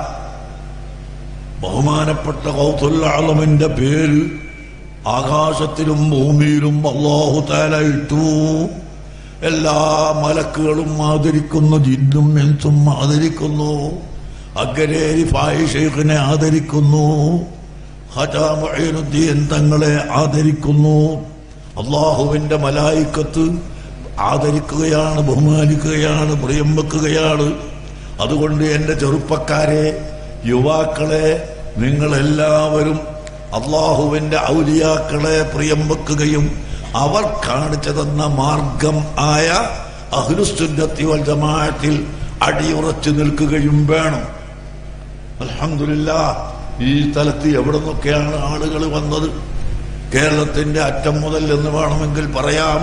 ബഹുമാനപ്പെട്ട ഗൗസുൽ ആലമിന്റെ പേര് ആകാശത്തിലും ഭൂമിയിലും അല്ലാഹു തആല ഇട്ടു. എല്ലാ മലക്കുകളും ആദരിക്കുന്നു, ജിന്നും ഇൻസും ആദരിക്കുന്നു, അഗ്ഗരേരി ഫായി ഷെയ്ഖിനെ ആദരിക്കുന്നു, ഖാജാ മുഈനുദ്ദീൻ തങ്ങളെ ആദരിക്കുന്നു. അല്ലാഹുവിന്റെ മലായിക്കത്ത് ആദരിക്കുകയാണ്, ബഹുമാനിക്കുകയാണ്, പ്രിയം വെക്കുകയാണ്. അതുകൊണ്ട് എന്റെ ചെറുപ്പക്കാരെ, യുവാക്കളെ, നിങ്ങളെല്ലാവരും അല്ലാഹുവിന്റെ ഔലിയാക്കളെ പ്രിയം വെക്കുകയും അവർ കാണിച്ചു തന്ന മാർഗം ആയ അഹ്ലുസുന്നത്തി വൽ ജമാഅത്തിൽ അടിയുറച്ചു നിൽക്കുകയും വേണം. അൽഹംദുലില്ലാഹ്, ഈ സ്ഥലത്ത് എവിടെ നിന്നൊക്കെയാണ് ആളുകൾ വന്നത്? കേരളത്തിന്റെ അറ്റം മുതൽ എന്ന് വേണമെങ്കിൽ പറയാം.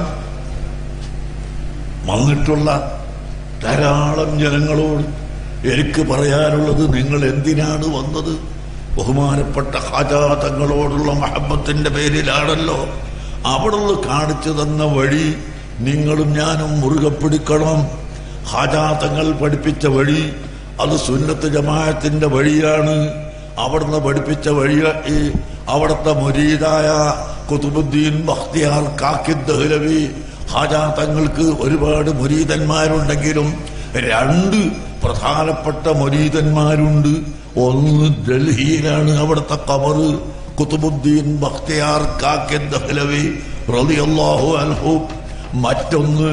വന്നിട്ടുള്ള ധാരാളം ജനങ്ങളോട് എനിക്ക് പറയാനുള്ളത്, നിങ്ങൾ എന്തിനാണ് വന്നത്? ബഹുമാനപ്പെട്ട ഖാജാ തങ്ങളോടുള്ള മഹബത്തിന്റെ പേരിലാണല്ലോ. അവിടുന്ന് കാണിച്ചു തന്ന വഴി നിങ്ങളും ഞാനും മുറുകെ പിടിക്കണം. ഖാജാ തങ്ങൾ പഠിപ്പിച്ച വഴി അത് സുന്നത്ത് ജമാഅത്തിന്റെ വഴിയാണ്. അവിടുന്ന് പഠിപ്പിച്ച വഴി അവിടുത്തെ മുരീദായ ഖുതുബുദ്ദീൻ ബഖ്തിയാർ കാക്കി ദഹ്ലവി ഖാജാ തങ്ങൾക്ക് ഒരുപാട് മുരീദന്മാരുണ്ടെങ്കിലും രണ്ട് പ്രധാനപ്പെട്ട മുരീദന്മാരുണ്ട്. ഒന്ന് ഡൽഹിയിലാണ് അവിടുത്തെ ഖബർ, ഖുതുബുദ്ദീൻ ബഖ്തിയാർ കാക്കി ദഹ്ലവി റളിയല്ലാഹു അൻഹു. മറ്റൊന്ന്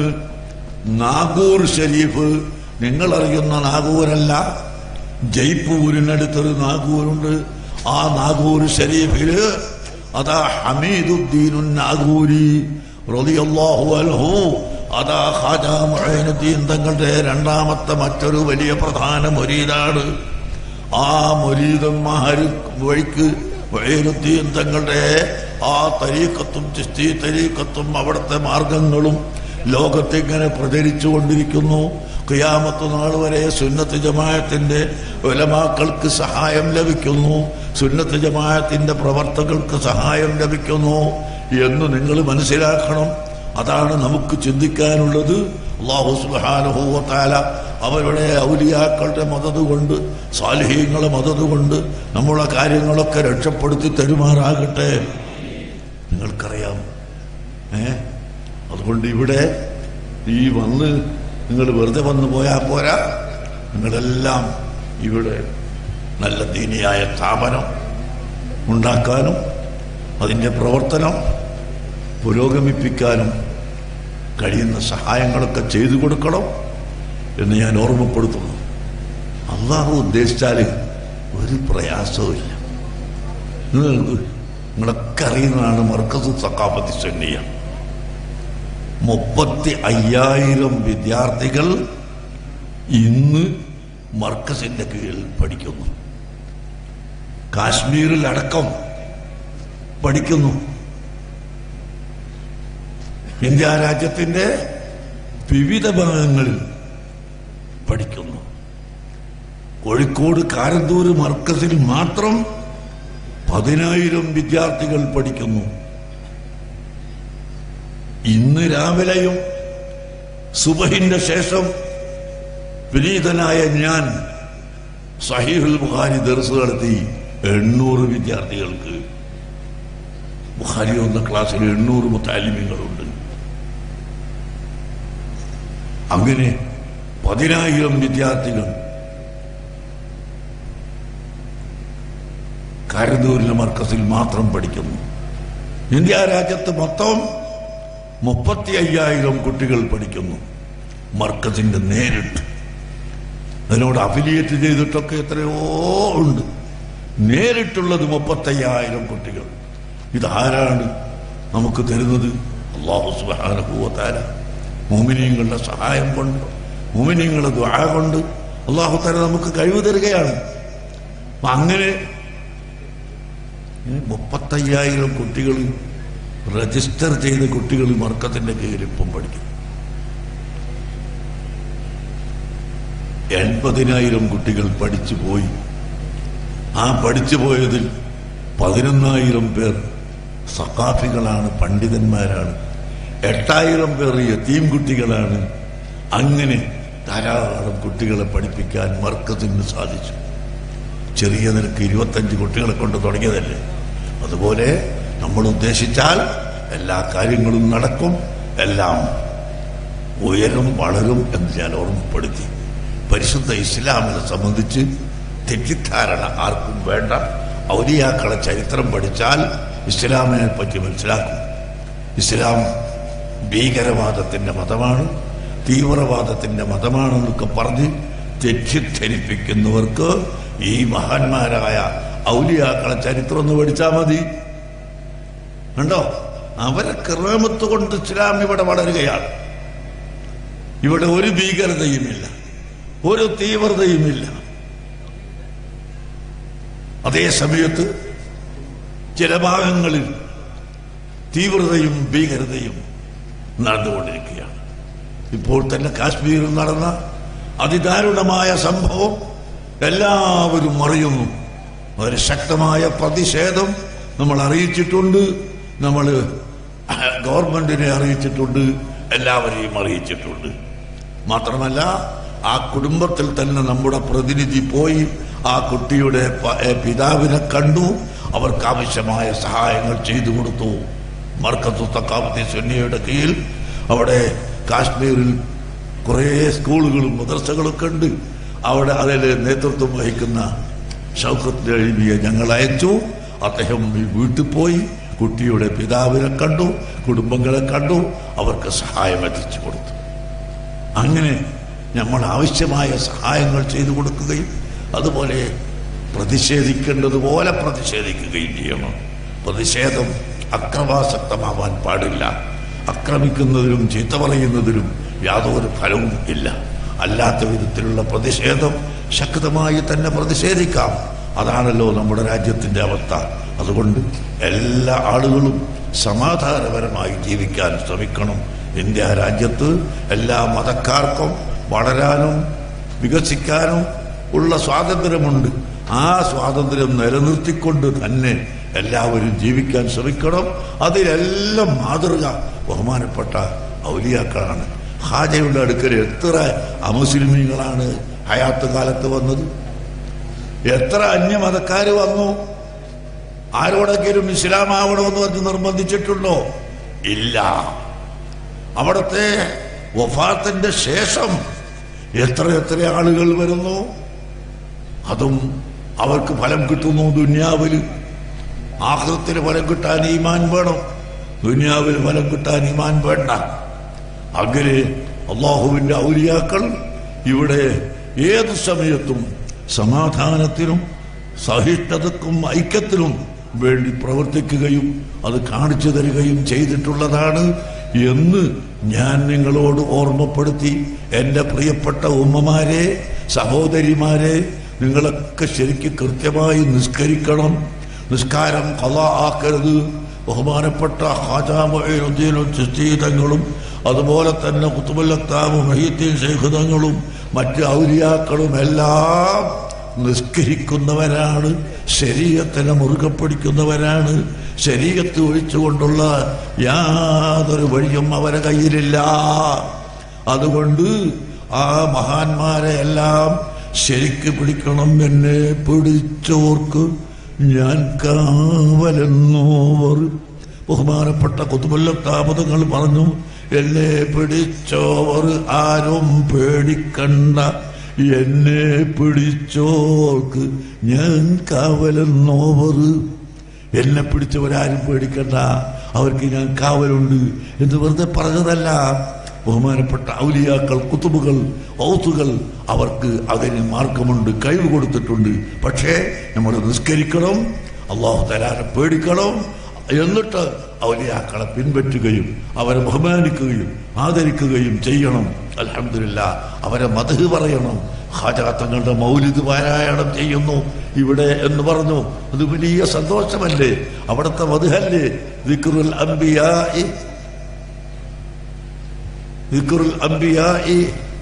നാഗൂർ ഷരീഫ്. നിങ്ങൾ അറിയുന്ന നാഗൂരല്ല, ജയ്പൂരിനടുത്തൊരു നാഗൂരുണ്ട്. ആ നാഗൂർ ഷരീഫില് അതാ ഹമീദുദ്ദീനുൻ നാഗൂരി റളിയല്ലാഹു അൻഹു, അതാ ഖാജാ മുഈനുദ്ദീൻ തങ്ങളുടെ രണ്ടാമത്തെ മറ്റൊരു വലിയ പ്രധാന മുരീദാണ്. ആ മുരീദന്മാര് വഴിക്ക് മുഈനുദ്ദീൻ തങ്ങളുടെ ആ തരീഖത്തും ചിശ്തി തരീഖത്തും അവിടുത്തെ മാർഗങ്ങളും ലോകത്ത് ഇങ്ങനെ പ്രചരിച്ചു കൊണ്ടിരിക്കുന്നു. ഖിയാമത്ത് നാൾ വരെ സുന്നത്ത് ജമാഅത്തിന്റെ ഉലമാക്കൾക്ക് സഹായം ലഭിക്കുന്നു, സുന്നത്ത് ജമാഅത്തിന്റെ പ്രവർത്തകർക്ക് സഹായം ലഭിക്കുന്നു എന്ന് നിങ്ങൾ മനസ്സിലാക്കണം. അതാണ് നമുക്ക് ചിന്തിക്കാനുള്ളത്. അല്ലാഹു സുബ്ഹാനഹു വ തആല അവരുടെ ഔലിയാക്കളുടെ മദദ് കൊണ്ട്, സാലിഹീങ്ങളെ മദദ് കൊണ്ട് നമ്മളെ കാര്യങ്ങളൊക്കെ രക്ഷപ്പെടുത്തി തരുമാറാകട്ടെ. നിങ്ങൾക്കറിയാം, ഏ അതുകൊണ്ട് ഇവിടെ ഈ വന്ന് നിങ്ങൾ വെറുതെ വന്നു പോയാൽ പോരാ. നിങ്ങളെല്ലാം ഇവിടെ നല്ല ദീനിയായ സ്ഥാപനം ഉണ്ടാക്കാനും അതിൻ്റെ പ്രവർത്തനം പുരോഗമിപ്പിക്കാനും കഴിയുന്ന സഹായങ്ങളൊക്കെ ചെയ്തു കൊടുക്കണം എന്ന് ഞാൻ ഓർമ്മപ്പെടുത്തുന്നു. അള്ളാഹു ഉദ്ദേശിച്ചാൽ ഒരു പ്രയാസവുമില്ല. നിങ്ങൾക്ക് നിങ്ങളൊക്കെ അറിയുന്നതാണ് മർക്കസ് സഖാഫത്തി സുന്നിയ. മുപ്പത്തി അയ്യായിരം വിദ്യാർത്ഥികൾ ഇന്ന് മർക്കസിന്റെ കീഴിൽ പഠിക്കുന്നു. കാശ്മീരിൽ അടക്കം പഠിക്കുന്നു. ഇന്ത്യ രാജ്യത്തിന്റെ വിവിധ ഭാഗങ്ങളിൽ പഠിക്കുന്നു. കോഴിക്കോട് കാരന്തൂർ മർക്കസിൽ മാത്രം പതിനായിരം വിദ്യാർത്ഥികൾ പഠിക്കുന്നു. ഇന്ന് രാവിലെയും സുബഹിന്റെ ശേഷം വിനീതനായ ഞാൻ സഹീഹുൽ ബുഖാരി ദർസ് നടത്തി. എണ്ണൂറ് വിദ്യാർത്ഥികൾക്ക് ബുഖാരി ഒന്ന ക്ലാസ്സിൽ എണ്ണൂറ് മുത്തഅല്ലിമീങ്ങളുണ്ട്. അങ്ങനെ പതിനായിരം വിദ്യാർത്ഥികൾ കാരന്തൂരിലെ മർക്കസിൽ മാത്രം പഠിക്കുന്നു. ഇന്ത്യ രാജ്യത്ത് മൊത്തം മുപ്പത്തി അയ്യായിരം കുട്ടികൾ പഠിക്കുന്നു മർക്കസിന്റെ നേരിട്ട്. അതിനോട് അഫിലിയേറ്റ് ചെയ്തിട്ടൊക്കെ എത്രയോ ഉണ്ട്. നേരിട്ടുള്ളത് മുപ്പത്തയ്യായിരം കുട്ടികൾ. ഇതാരാണ് നമുക്ക് തരുന്നത്? അല്ലാഹു സുബ്ഹാനഹു വ തആല മുഅ്മിനീങ്ങളുടെ സഹായം കൊണ്ട്, മുഅ്മിനീങ്ങളുടെ ദുആ കൊണ്ട് അല്ലാഹു തആല നമുക്ക് കഴിവ് തരികയാണ്. അങ്ങനെ മുപ്പത്തയ്യായിരം കുട്ടികൾ രജിസ്റ്റർ ചെയ്ത കുട്ടികൾ മർക്കത്തിന്റെ കീഴിൽ ഇപ്പം പഠിക്കും. എൺപതിനായിരം കുട്ടികൾ പഠിച്ചു പോയി. ആ പഠിച്ചു പോയതിൽ പതിനൊന്നായിരം പേർ സഖാഫികളാണ്, പണ്ഡിതന്മാരാണ്. എട്ടായിരം പേർ യതീം കുട്ടികളാണ്. അങ്ങനെ ധാരാളം കുട്ടികളെ പഠിപ്പിക്കാൻ മർക്കസിന് സാധിച്ചു. ചെറിയ നിരക്ക് ഇരുപത്തഞ്ച് കുട്ടികളെ കൊണ്ട് തുടങ്ങിയതല്ലേ. അതുപോലെ നമ്മൾ ഉദ്ദേശിച്ചാൽ എല്ലാ കാര്യങ്ങളും നടക്കും, എല്ലാം ഉയരും, വളരും എന്ന് ഞാൻ ഓർമ്മപ്പെടുത്തി. പരിശുദ്ധ ഇസ്ലാമിനെ സംബന്ധിച്ച് തെറ്റിദ്ധാരണ ആർക്കും വേണ്ട. ഔലിയാക്കളെ ചരിത്രം പഠിച്ചാൽ ഇസ്ലാമിനെ പറ്റി മനസ്സിലാക്കും. ഇസ്ലാം ഭീകരവാദത്തിന്റെ മതമാണ്, തീവ്രവാദത്തിന്റെ മതമാണെന്നൊക്കെ പറഞ്ഞ് തെറ്റിദ്ധരിപ്പിക്കുന്നവർക്ക് ഈ മഹാന്മാരായ ഔലിയാക്കളെ ചരിത്രം ഒന്ന് പഠിച്ചാൽ മതി. കണ്ടോ, അവരെ കിറാമത്ത് കൊണ്ട് ഇസ്ലാം ഇവിടെ വളരുകയാണ്. ഇവിടെ ഒരു ഭീകരതയുമില്ല, ഒരു തീവ്രതയുമില്ല. അതേ സമയത്ത് ചില ഭാഗങ്ങളിൽ തീവ്രതയും ഭീകരതയും നടന്നുകൊണ്ടിരിക്കുകയാണ്. ഇപ്പോൾ തന്നെ കാശ്മീരിൽ നടന്ന അതിദാരുണമായ സംഭവം എല്ലാവരും അറിയുന്നു. ഒരു ശക്തമായ പ്രതിഷേധം നമ്മൾ അറിയിച്ചിട്ടുണ്ട്, നമ്മൾ ഗവൺമെന്റിനെ അറിയിച്ചിട്ടുണ്ട്, എല്ലാവരെയും അറിയിച്ചിട്ടുണ്ട്. മാത്രമല്ല ആ കുടുംബത്തിൽ തന്നെ നമ്മുടെ പ്രതിനിധി പോയി ആ കുട്ടിയുടെ പിതാവിനെ കണ്ടു, അവർക്ക് ആവശ്യമായ സഹായങ്ങൾ ചെയ്തു കൊടുത്തു. മർക്കസ് സഖാഫത്തി സുന്നിയുടെ കീഴിൽ അവിടെ കാശ്മീരിൽ കുറേ സ്കൂളുകളും മദ്രസകളൊക്കെ ഉണ്ട്. അവിടെ അതിൽ നേതൃത്വം വഹിക്കുന്ന ഷൗക്കത്ത് എഴുതിയെ ഞങ്ങൾ അയച്ചു. അദ്ദേഹം വീട്ടിൽ പോയി കുട്ടിയുടെ പിതാവിനെ കണ്ടു, കുടുംബങ്ങളെ കണ്ടു, അവർക്ക് സഹായം എത്തിച്ചു കൊടുത്തു. അങ്ങനെ നമ്മൾ ആവശ്യമായ സഹായങ്ങൾ ചെയ്തു കൊടുക്കുകയും അതുപോലെ പ്രതിഷേധിക്കേണ്ടതുപോലെ പ്രതിഷേധിക്കുകയും ചെയ്യണം. പ്രതിഷേധം അക്രമാസക്തമാവാൻ പാടില്ല. ആക്രമിക്കുന്നതിലും ചീത്ത പറയുന്നതിലും യാതൊരു ഫലവും ഇല്ല. അല്ലാത്ത വിധത്തിലുള്ള പ്രതിഷേധം ശക്തമായി തന്നെ പ്രതിഷേധിക്കാം. അതാണല്ലോ നമ്മുടെ രാജ്യത്തിന്റെ അവസ്ഥ. അതുകൊണ്ട് എല്ലാ ആളുകളും സമാധാനപരമായി ജീവിക്കാൻ ശ്രമിക്കണം ഇന്ത്യ രാജ്യത്ത് എല്ലാ മതക്കാർക്കും വളരാനും വികസിക്കാനും ഉള്ള സ്വാതന്ത്ര്യമുണ്ട്. ആ സ്വാതന്ത്ര്യം നിലനിർത്തിക്കൊണ്ട് തന്നെ എല്ലാവരും ജീവിക്കാൻ ശ്രമിക്കണം. അതിലെല്ലാം മാതൃക ബഹുമാനപ്പെട്ട ഔലിയാക്കളാണ്. ഹാജയുടെ അടുക്കൽ എത്ര അമുസ്ലിമീങ്ങളാണ് ഹയാത്ത് കാലത്ത് വന്നത്? എത്ര അന്യമതക്കാർ വന്നു? ആരോടെങ്കിലും ഇസ്ലാമാവണമെന്ന് പറഞ്ഞ് നിർബന്ധിച്ചിട്ടുണ്ടോ? ഇല്ല. അവിടുത്തെ വഫാത്തിന്റെ ശേഷം എത്ര എത്ര ആളുകൾ വരുന്നു. അതും അവർക്ക് ഫലം കിട്ടുന്നു ദുനിയാവിൽ. ആഖിറത്തിൽ ഫലം കിട്ടാൻ ഈമാൻ വേണം, ദുനിയാവിൽ ഫലം കിട്ടാൻ ഈമാൻ വേണ്ട. അങ്ങനെ അള്ളാഹുവിന്റെ ഔലിയാക്കൾ ഇവിടെ ഏതു സമയത്തും സമാധാനത്തിനും സഹിഷ്ണുതക്കും ഐക്യത്തിനും വേണ്ടി പ്രവർത്തിക്കുകയും അത് കാണിച്ചു തരികയും ചെയ്തിട്ടുള്ളതാണ് എന്ന് ഞാൻ നിങ്ങളോട് ഓർമ്മപ്പെടുത്തി. എൻ്റെ പ്രിയപ്പെട്ട ഉമ്മമാരെ, സഹോദരിമാരെ, നിങ്ങളൊക്കെ ശരിക്ക് കൃത്യമായി നിസ്കരിക്കണം. നിസ്കാരം ഖളാ ആക്കരുത്. ബഹുമാനപ്പെട്ട ഖാജാ മുഈനുദ്ദീൻ ചിശ്തി തങ്ങളും അതുപോലെ തന്നെ ഖുത്ബുൽ അഖ്താബ് മുഹീദ്ദീൻ ശൈഖ് തങ്ങളും മറ്റ് ഔലിയാക്കളും എല്ലാം നിസ്കരിക്കുന്നവരാണ്, ശരീഅത്തിനെ മുറുകെ പിടിക്കുന്നവരാണ്. ശരീഅത്ത് ഒഴിച്ചുകൊണ്ടുള്ള യാതൊരു വഴിയും അവരെ കയ്യിലില്ല. അതുകൊണ്ട് ആ മഹാന്മാരെ എല്ലാം ശരിക്ക് പിടിക്കണം. എന്നെ പിടിച്ചോർക്ക് ഞാൻ കാവലെന്നോവർ. ബഹുമാനപ്പെട്ട ഖുത്ബുൽ അഖ്താബ് തങ്ങൾ പറഞ്ഞു, എന്നെ പിടിച്ചോവർ ആരും പേടിക്കണ്ട, എന്നെ പിടിച്ചോർക്ക് ഞാൻ കാവലെന്നോവർ. എന്നെ പിടിച്ചവരാരും പേടിക്കണ്ട, അവർക്ക് ഞാൻ കാവലുണ്ട് എന്ന് വെറുതെ പറഞ്ഞതല്ല. ബഹുമാനപ്പെട്ട ഔലിയാക്കൾ, കുത്തുബുകൾ, ഔത്തുകൾ അവർക്ക് അതിന് മാർഗമുണ്ട്, കഴിവ് കൊടുത്തിട്ടുണ്ട്. പക്ഷേ നമ്മൾ നിസ്കരിക്കണം, അല്ലാഹു തആലയെ പേടിക്കണം. എന്നിട്ട് ഔലിയാക്കളെ പിൻപറ്റുകയും അവരെ ബഹുമാനിക്കുകയും ആദരിക്കുകയും ചെയ്യണം. അൽഹംദുലില്ലാഹ്, അവരെ മദ്ഹ് പറയണം. ഖാജാ തങ്ങളുടെ മൗലിദ് പാരായണം ചെയ്യുന്നു ഇവിടെ എന്ന് പറഞ്ഞു. അത് വലിയ സന്തോഷമല്ലേ? അവിടുത്തെ മദ്ഹല്ലേ ദിക്റുൽ അംബിയാഇ ദിക്റുൽ അംബിയാഇ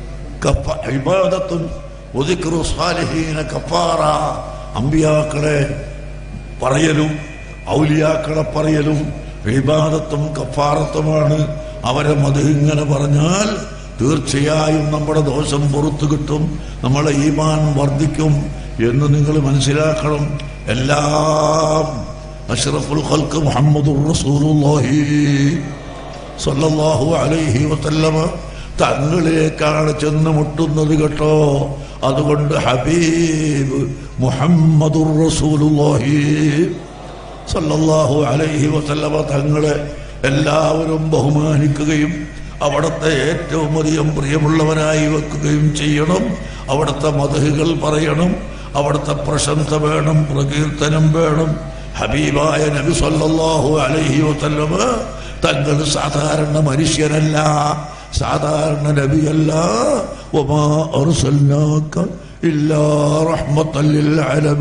ഇബാദത്തുൻ വദിക്റു സ്വാലിഹീന കഫാറ. അംബിയാക്കളെ പറയലും ഔലിയാക്കളെ പറയലും ഇബാദത്തും കഫാറത്തുമാണ്. അവരെ മദ്ഹ് ഇങ്ങനെ പറഞ്ഞാൽ തീർച്ചയായും നമ്മുടെ ദോഷം പുറത്തു കിട്ടും, നമ്മളെ ഈമാൻ വർദ്ധിക്കും എന്ന് നിങ്ങൾ മനസ്സിലാക്കണം. എല്ലാം അഷ്റഫുൽ ഖൽഖ് മുഹമ്മദുർ റസൂലുള്ളാഹി സ്വല്ലല്ലാഹു അലൈഹി വസല്ലമ തങ്ങളിലേക്കാണ് ചെന്ന് മുട്ടുന്നത് കേട്ടോ. അതുകൊണ്ട് ഹബീബ് മുഹമ്മദുർ റസൂലുള്ളാഹി സ്വല്ലല്ലാഹു അലൈഹി വസല്ലമ തങ്ങളെ എല്ലാവരും ബഹുമാനിക്കുകയും അവിടുത്തെ ഏറ്റവും അധികം പ്രിയമുള്ളവനായി വെക്കുകയും ചെയ്യണം. അവിടുത്തെ മദ്ഹുകൾ പറയണം, അവിടുത്തെ പ്രശംസ വേണം, പ്രകീർത്തനം വേണം. ഹബീബായ നബി സല്ലല്ലാഹു അലൈഹി വസല്ലമ തങ്ങൾ സാധാരണ മനുഷ്യനല്ല, സാധാരണ നബിയല്ല. വമാ അർസൽനാക ഇല്ലാ റഹ്മത്തൻ ലിൽ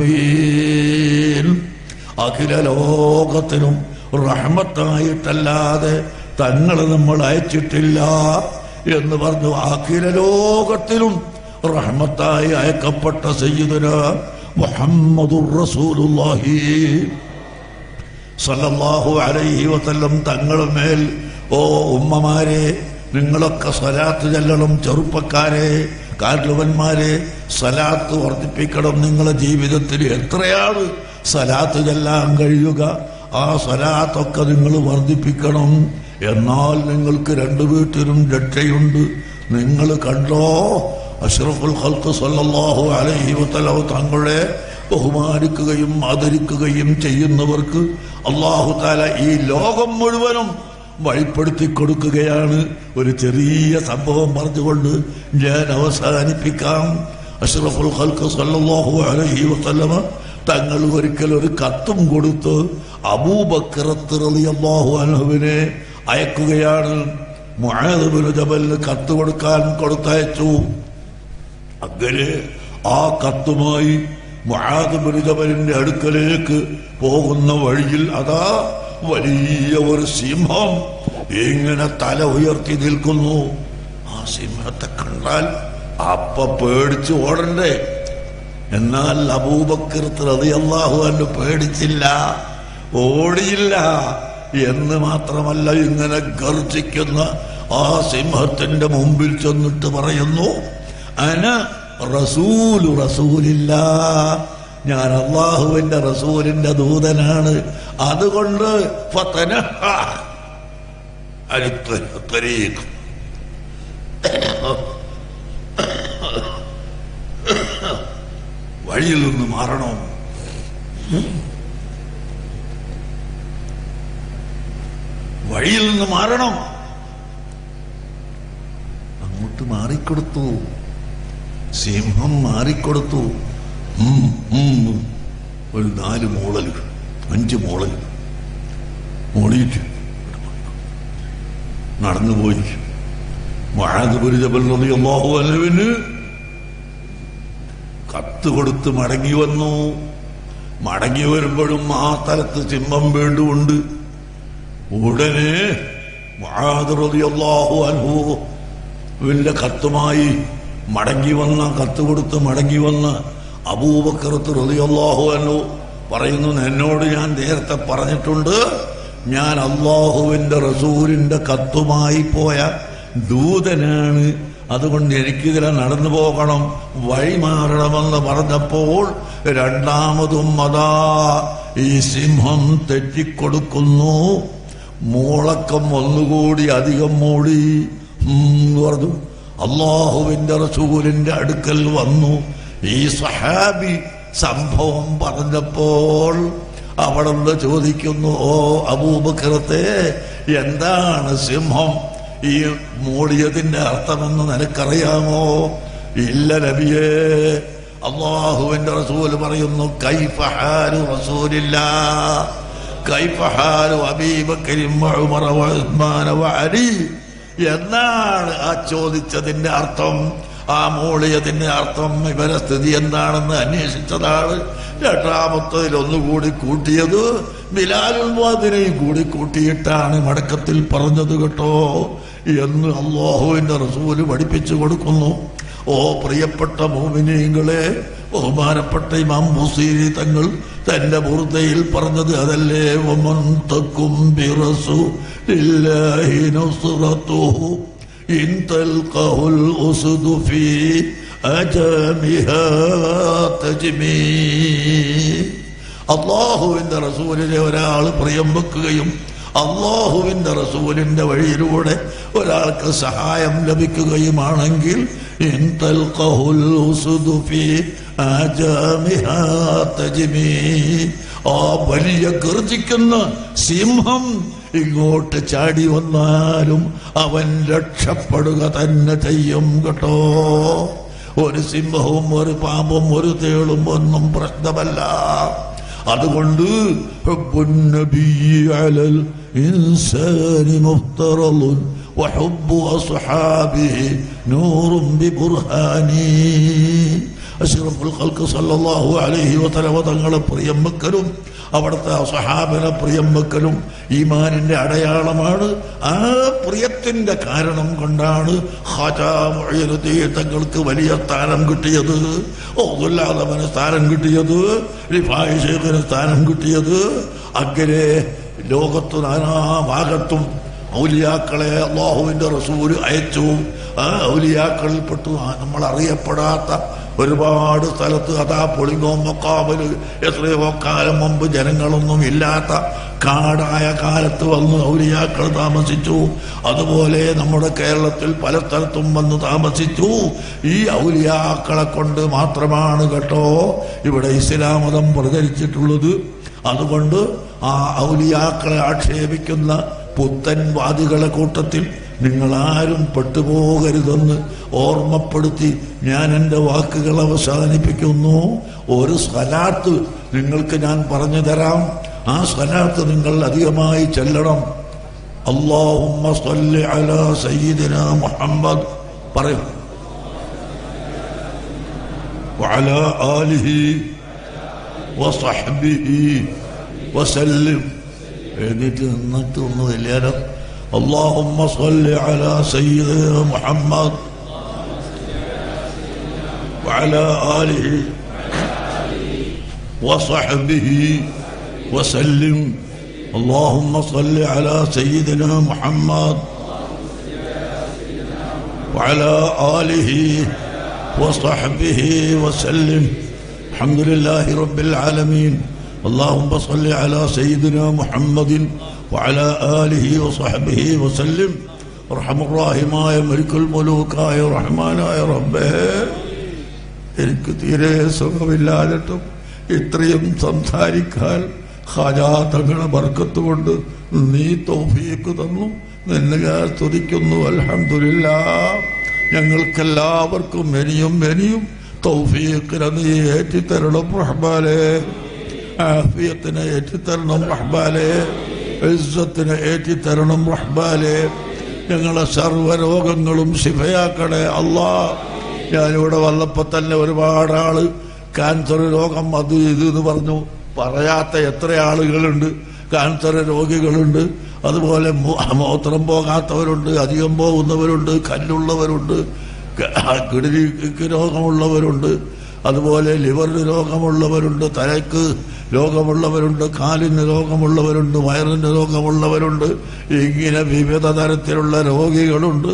ആലമീൻ. അഖില ലോകത്തിനും റഹ്മത്തായിട്ടല്ലാതെ തങ്ങളെ നമ്മൾ അയച്ചിട്ടില്ല എന്ന് പറഞ്ഞു. അഖില ലോകത്തിലും റഹ്മത്തായി അയക്കപ്പെട്ട സയ്യിദുനാ മുഹമ്മദുർ റസൂലുള്ളാഹി സല്ലല്ലാഹു അലൈഹി വസല്ലം തങ്ങളുടെ മേൽ, ഓ ഉമ്മമാരെ, നിങ്ങളൊക്കെ സലാത്ത് ചൊല്ലണം. ചെറുപ്പക്കാരെ, കാരണവന്മാരെ, സലാത്ത് വർദ്ധിപ്പിക്കണം. നിങ്ങളുടെ ജീവിതത്തിൽ എത്രയാണ് സലാത്ത് ചൊല്ലാൻ കഴിയുക, ആ സലാത്തൊക്കെ നിങ്ങൾ വർദ്ധിപ്പിക്കണം. എന്നാൽ നിങ്ങൾക്ക് രണ്ടു വീട്ടിലും രക്ഷയുണ്ട്. നിങ്ങൾ കണ്ടോ, അഷ്റഫുൽ ഖൽഖ് സല്ലല്ലാഹു അലൈഹി വസല്ലം തങ്ങളെ ബഹുമാനിക്കുകയും ആദരിക്കുകയും ചെയ്യുന്നവർക്ക് അല്ലാഹു തആല ഈ ലോകം മുഴുവനും വഴിപ്പെടുത്തി കൊടുക്കുകയാണ്. ഒരു ചെറിയ സംഭവം പറഞ്ഞുകൊണ്ട് ഞാൻ അവസാനിപ്പിക്കാം. അഷ്റഫുൽ ഖൽഖ് സല്ലല്ലാഹു അലൈഹി വസല്ലം തങ്ങൾ ഒരിക്കൽ ഒരു കത്തും കൊടുത്ത് അബൂബക്കർ റളിയല്ലാഹു അൻഹുവിനെ അയക്കുകയാണ്. മുആദ് ബിൻ ജബലിന് കത്ത് കൊടുക്കാൻ കൊടുത്തയച്ചു. അങ്ങനെ ആ കത്തുമായി മുആദ് ബിൻ ജബലിന്റെ അടുക്കലേക്ക് പോകുന്ന വഴിയിൽ അതാ വലിയ ഒരു സിംഹം ഇങ്ങനെ തല ഉയർത്തി നിൽക്കുന്നു. ആ സിംഹത്തെ കണ്ടാൽ അപ്പ പേടിച്ച് ഓടണ്ടേ? എന്നാൽ അബൂബക്കർ റളിയല്ലാഹു അൻഹു പേടിച്ചില്ല, ഓടിയില്ല. എന്ന് മാത്രമല്ല, ഇങ്ങനെ ഗർജിക്കുന്ന ആ സിംഹത്തിന്റെ മുമ്പിൽ ചെന്നിട്ട് പറയുന്നു, അന റസൂലു റസൂലില്ലാ, ഞാൻ അല്ലാഹുവിന്റെ റസൂലിന്റെ ദൂതനാണ്. അതുകൊണ്ട് ഫതനഹ അനിത്വരീഖ്, വഴിയിൽ നിന്ന് മാറണം. വഴിയിൽ നിന്ന് മാറണം. അങ്ങോട്ട് മാറിക്കൊടുത്തു. സിംഹം മാറിക്കൊടുത്തു. ഒരു നാല് മൂളൽ, അഞ്ച് മൂളൽ മൂളിയിട്ട് നടന്നുപോയി. മുആദ് ബിൻ ജബൽ റളിയല്ലാഹു അൻഹുവിന് കത്ത് കൊടുത്ത് മടങ്ങി വന്നു. മടങ്ങി വരുമ്പോഴും ആ സ്ഥലത്ത് സിംഹം വീണ്ടുമുണ്ട്. ഉടനെ മുആദ് റളിയല്ലാഹു അൻഹുവിന്റെ കത്തുമായി മടങ്ങി വന്ന കത്ത് കൊടുത്ത് മടങ്ങി വന്ന അബൂബക്കർ റളിയല്ലാഹു അൻഹു പറയുന്നു, എന്നോട് ഞാൻ നേരത്തെ പറഞ്ഞിട്ടുണ്ട്, ഞാൻ അല്ലാഹുവിന്റെ റസൂലിന്റെ കത്തുമായി പോയ ദൂതനാണ്. അതുകൊണ്ട് എനിക്കിതിലെ നടന്നു പോകണം, വഴി മാറണമെന്ന് പറഞ്ഞപ്പോൾ രണ്ടാമതും അതാ ഈ സിംഹം തെറ്റിക്കൊടുക്കുന്നു. മൂളക്കം ഒന്നുകൂടി അധികം മൂടി പറഞ്ഞു. അല്ലാഹുവിന്റെ റസൂലിന്റെ അടുക്കൽ വന്നു. ഈ സഹാബി സംഭവം പറഞ്ഞപ്പോൾ അവിടുന്ന് ചോദിക്കുന്നു, ഓ അബൂബക്കറത്തെ, എന്താണ് സിംഹം ഈ മൂടിയതിന്റെ അർത്ഥമെന്ന് നിനക്കറിയാമോ? ഇല്ല നബിയേ. അല്ലാഹുവിന്റെ റസൂൽ പറയുന്നു, കൈഫ ഹാലു റസൂലില്ലാ കൈഫ ഹാലു അബീ ബക്കർ വഉമർ വഉസ്മാൻ വഅലി. എന്നാണ് ആ ചോദിച്ചതിന്റെ അർത്ഥം, ആ മൂളിയതിന്റെ അർത്ഥം, ഇവരെ സ്ഥിതി എന്താണെന്ന് അന്വേഷിച്ചതാണ്. രണ്ടാമത്തതിൽ ഒന്നുകൂടി കൂട്ടിയത് ബിലാലുൽ മുഅദ്ദിനെയും കൂടി കൂട്ടിയിട്ടാണ് മടക്കത്തിൽ പറഞ്ഞത് കേട്ടോ എന്ന് അല്ലാഹുവിന്റെ റസൂല് പഠിപ്പിച്ചു കൊടുക്കുന്നു. ഓ പ്രിയപ്പെട്ട മുഅ്മിനീങ്ങളെ, ബഹുമാനപ്പെട്ട ഇമാം ബുസീരി തങ്ങൾ തന്റെ ബുർദയിൽ പറഞ്ഞത് അതല്ലേ, വമൻ തകും ബിറസൂലില്ലാഹി നസ്റതുഹു ഇൻ തൽഖഹുൽ ഉസ്ദു ഫീ അജമിഹാ തജ്മീ. അല്ലാഹുവിന്റെ റസൂലിനെ ഒരാൾ പ്രിയം വെക്കുകയും അല്ലാഹുവിന്റെ റസൂലിന്റെ വഴിയിലൂടെ ഒരാൾക്ക് സഹായം ലഭിക്കുകയുമാണെങ്കിൽ ഇൻ തൽഖഹുൽ ഉസ്ദു ഫീ അജമിഹാ തജ്മീ, ആ വലിയ ഗർജിക്കുന്ന സിംഹം ഇങ്ങോട്ട് ചാടി വന്നാലും അവൻ രക്ഷപ്പെടുക തന്നെ ചെയ്യും കേട്ടോ. ഒരു സിംഹവും ഒരു പാമ്പും ഒരു തേളും ഒന്നും പ്രശ്നമല്ല. അതുകൊണ്ട് ഹുബ്ബുൻ നബിയ്യി അലൽ ഇൻസാനി മുഫ്തറളുൻ വഹുബ്ബു അസ്ഹാബിഹി നൂറുൻ ബിബുർഹാനി. അഷ്റഫുൽ ഖൽഖ് സല്ലല്ലാഹു അലൈഹി വസല്ലം തങ്ങളെ പ്രിയം വെക്കലും അവിടുത്തെ സ്വഹാബിനെ പ്രിയം വെക്കലും ഈമാനിന്റെ അടയാളമാണ്. ആ പ്രിയത്തിന്റെ കാരണം കൊണ്ടാണ് ഖാജാ മുഈനുദ്ദീൻ തങ്ങൾക്ക് വലിയ സ്ഥാനം കിട്ടിയത്, ഓതുല്ലാദവന് സ്ഥാനം കിട്ടിയത്, റിഫായി ശൈഖിന് സ്ഥാനം കിട്ടിയത്. അങ്ങനെ ലോകത്ത് നാനാഭാഗത്തും ഔലിയാക്കളെ അല്ലാഹുവിന്റെ റസൂൽ അയച്ചു. ആ ഔലിയാക്കളിൽപ്പെട്ടു നമ്മൾ അറിയപ്പെടാത്ത ഒരുപാട് സ്ഥലത്ത് അതാ പൊളിങ്ങോ മക്കാമില് എത്രയോ കാലം മുമ്പ് ജനങ്ങളൊന്നും ഇല്ലാത്ത കാടായ കാലത്ത് വന്ന് ഔലിയാക്കൾ താമസിച്ചു. അതുപോലെ നമ്മുടെ കേരളത്തിൽ പല സ്ഥലത്തും വന്ന് താമസിച്ചു. ഈ ഔലിയാക്കളെ കൊണ്ട് മാത്രമാണ് കേട്ടോ ഇവിടെ ഇസ്ലാം മതം പ്രചരിച്ചിട്ടുള്ളത്. അതുകൊണ്ട് ആ ഔലിയാക്കളെ ആക്ഷേപിക്കുന്ന പുത്തൻവാദികളെ കൂട്ടത്തിൽ നിങ്ങളാരും പെട്ടുപോകരുതെന്ന് ഓർമ്മപ്പെടുത്തി ഞാൻ എൻ്റെ വാക്കുകൾ അവസാനിപ്പിക്കുന്നു. ഒരു സ്വലാത്ത് നിങ്ങൾക്ക് ഞാൻ പറഞ്ഞു തരാം. ആ സ്വലാത്ത് നിങ്ങൾ അധികമായി ചൊല്ലണം. അല്ലാഹുമ്മ സ്വല്ലി അലാ സയ്യിദിനാ മുഹമ്മദ് പറയും, വഅലാ ആലിഹി വസഹ്ബിഹി വസല്ലിം. എന്നിട്ട് നിന്നിട്ട് ഒന്നും ഇല്ലാലോ. اللهم صل على سيدنا محمد وعلى آله وصحبه وسلم. اللهم صل على سيدنا محمد وعلى آله وصحبه وسلم. الحمد لله رب العالمين. اللهم صل على سيدنا محمد وعلى آله وصحبه وسلم. رحم الراحമായ മലിക്കുൽ മുലൂക്കായ റഹ്മാനായ റബ്ബേ, എനിക്ക് തീരെ സുഖമില്ലാതിട്ടും ഇത്രയും സംസാരിക്കാൻ ഖാജാ തങ്ങളുടെ ബർക്കത്ത് കൊണ്ട് നീ തൗഫീഖ് തന്നു. നിന്നെ ഞാൻ സ്തുതിക്കുന്നു. അൽഹംദുലില്ലാഹ്. ഞങ്ങൾക്കെല്ലാവർക്കും ഇനിയും ഇനിയും തൗഫീഖിനെ നീ ഏറ്റിത്തരണം റഹ്മാനേ. ആഫിയത്തിനെ ഏറ്റിത്തരണം റഹ്മാനേ. ഇസ്സത്തിനെ ഏറ്റിത്തരണം റഹ്മാനേ. ഞങ്ങളെ സർവ്വരോഗങ്ങളും ശിഫയാക്കണേ അല്ലാഹ്. ഞാനിവിടെ വന്നപ്പോൾ തന്നെ ഒരുപാട് ആള് ക്യാൻസർ രോഗം അത് ഇത് എന്ന് പറഞ്ഞു. പറയാത്ത എത്ര ആളുകളുണ്ട്. ക്യാൻസർ രോഗികളുണ്ട്, അതുപോലെ മൂത്രം പോകാത്തവരുണ്ട്, അധികം പോകുന്നവരുണ്ട്, കല്ലുള്ളവരുണ്ട്, കിഡ്നിക്ക് രോഗമുള്ളവരുണ്ട്, അതുപോലെ ലിവറിന് രോഗമുള്ളവരുണ്ട്, തലയ്ക്ക് രോഗമുള്ളവരുണ്ട്, കാലിന് രോഗമുള്ളവരുണ്ട്, വയറിന് രോഗമുള്ളവരുണ്ട്. ഇങ്ങനെ വിവിധ തരത്തിലുള്ള രോഗികളുണ്ട്.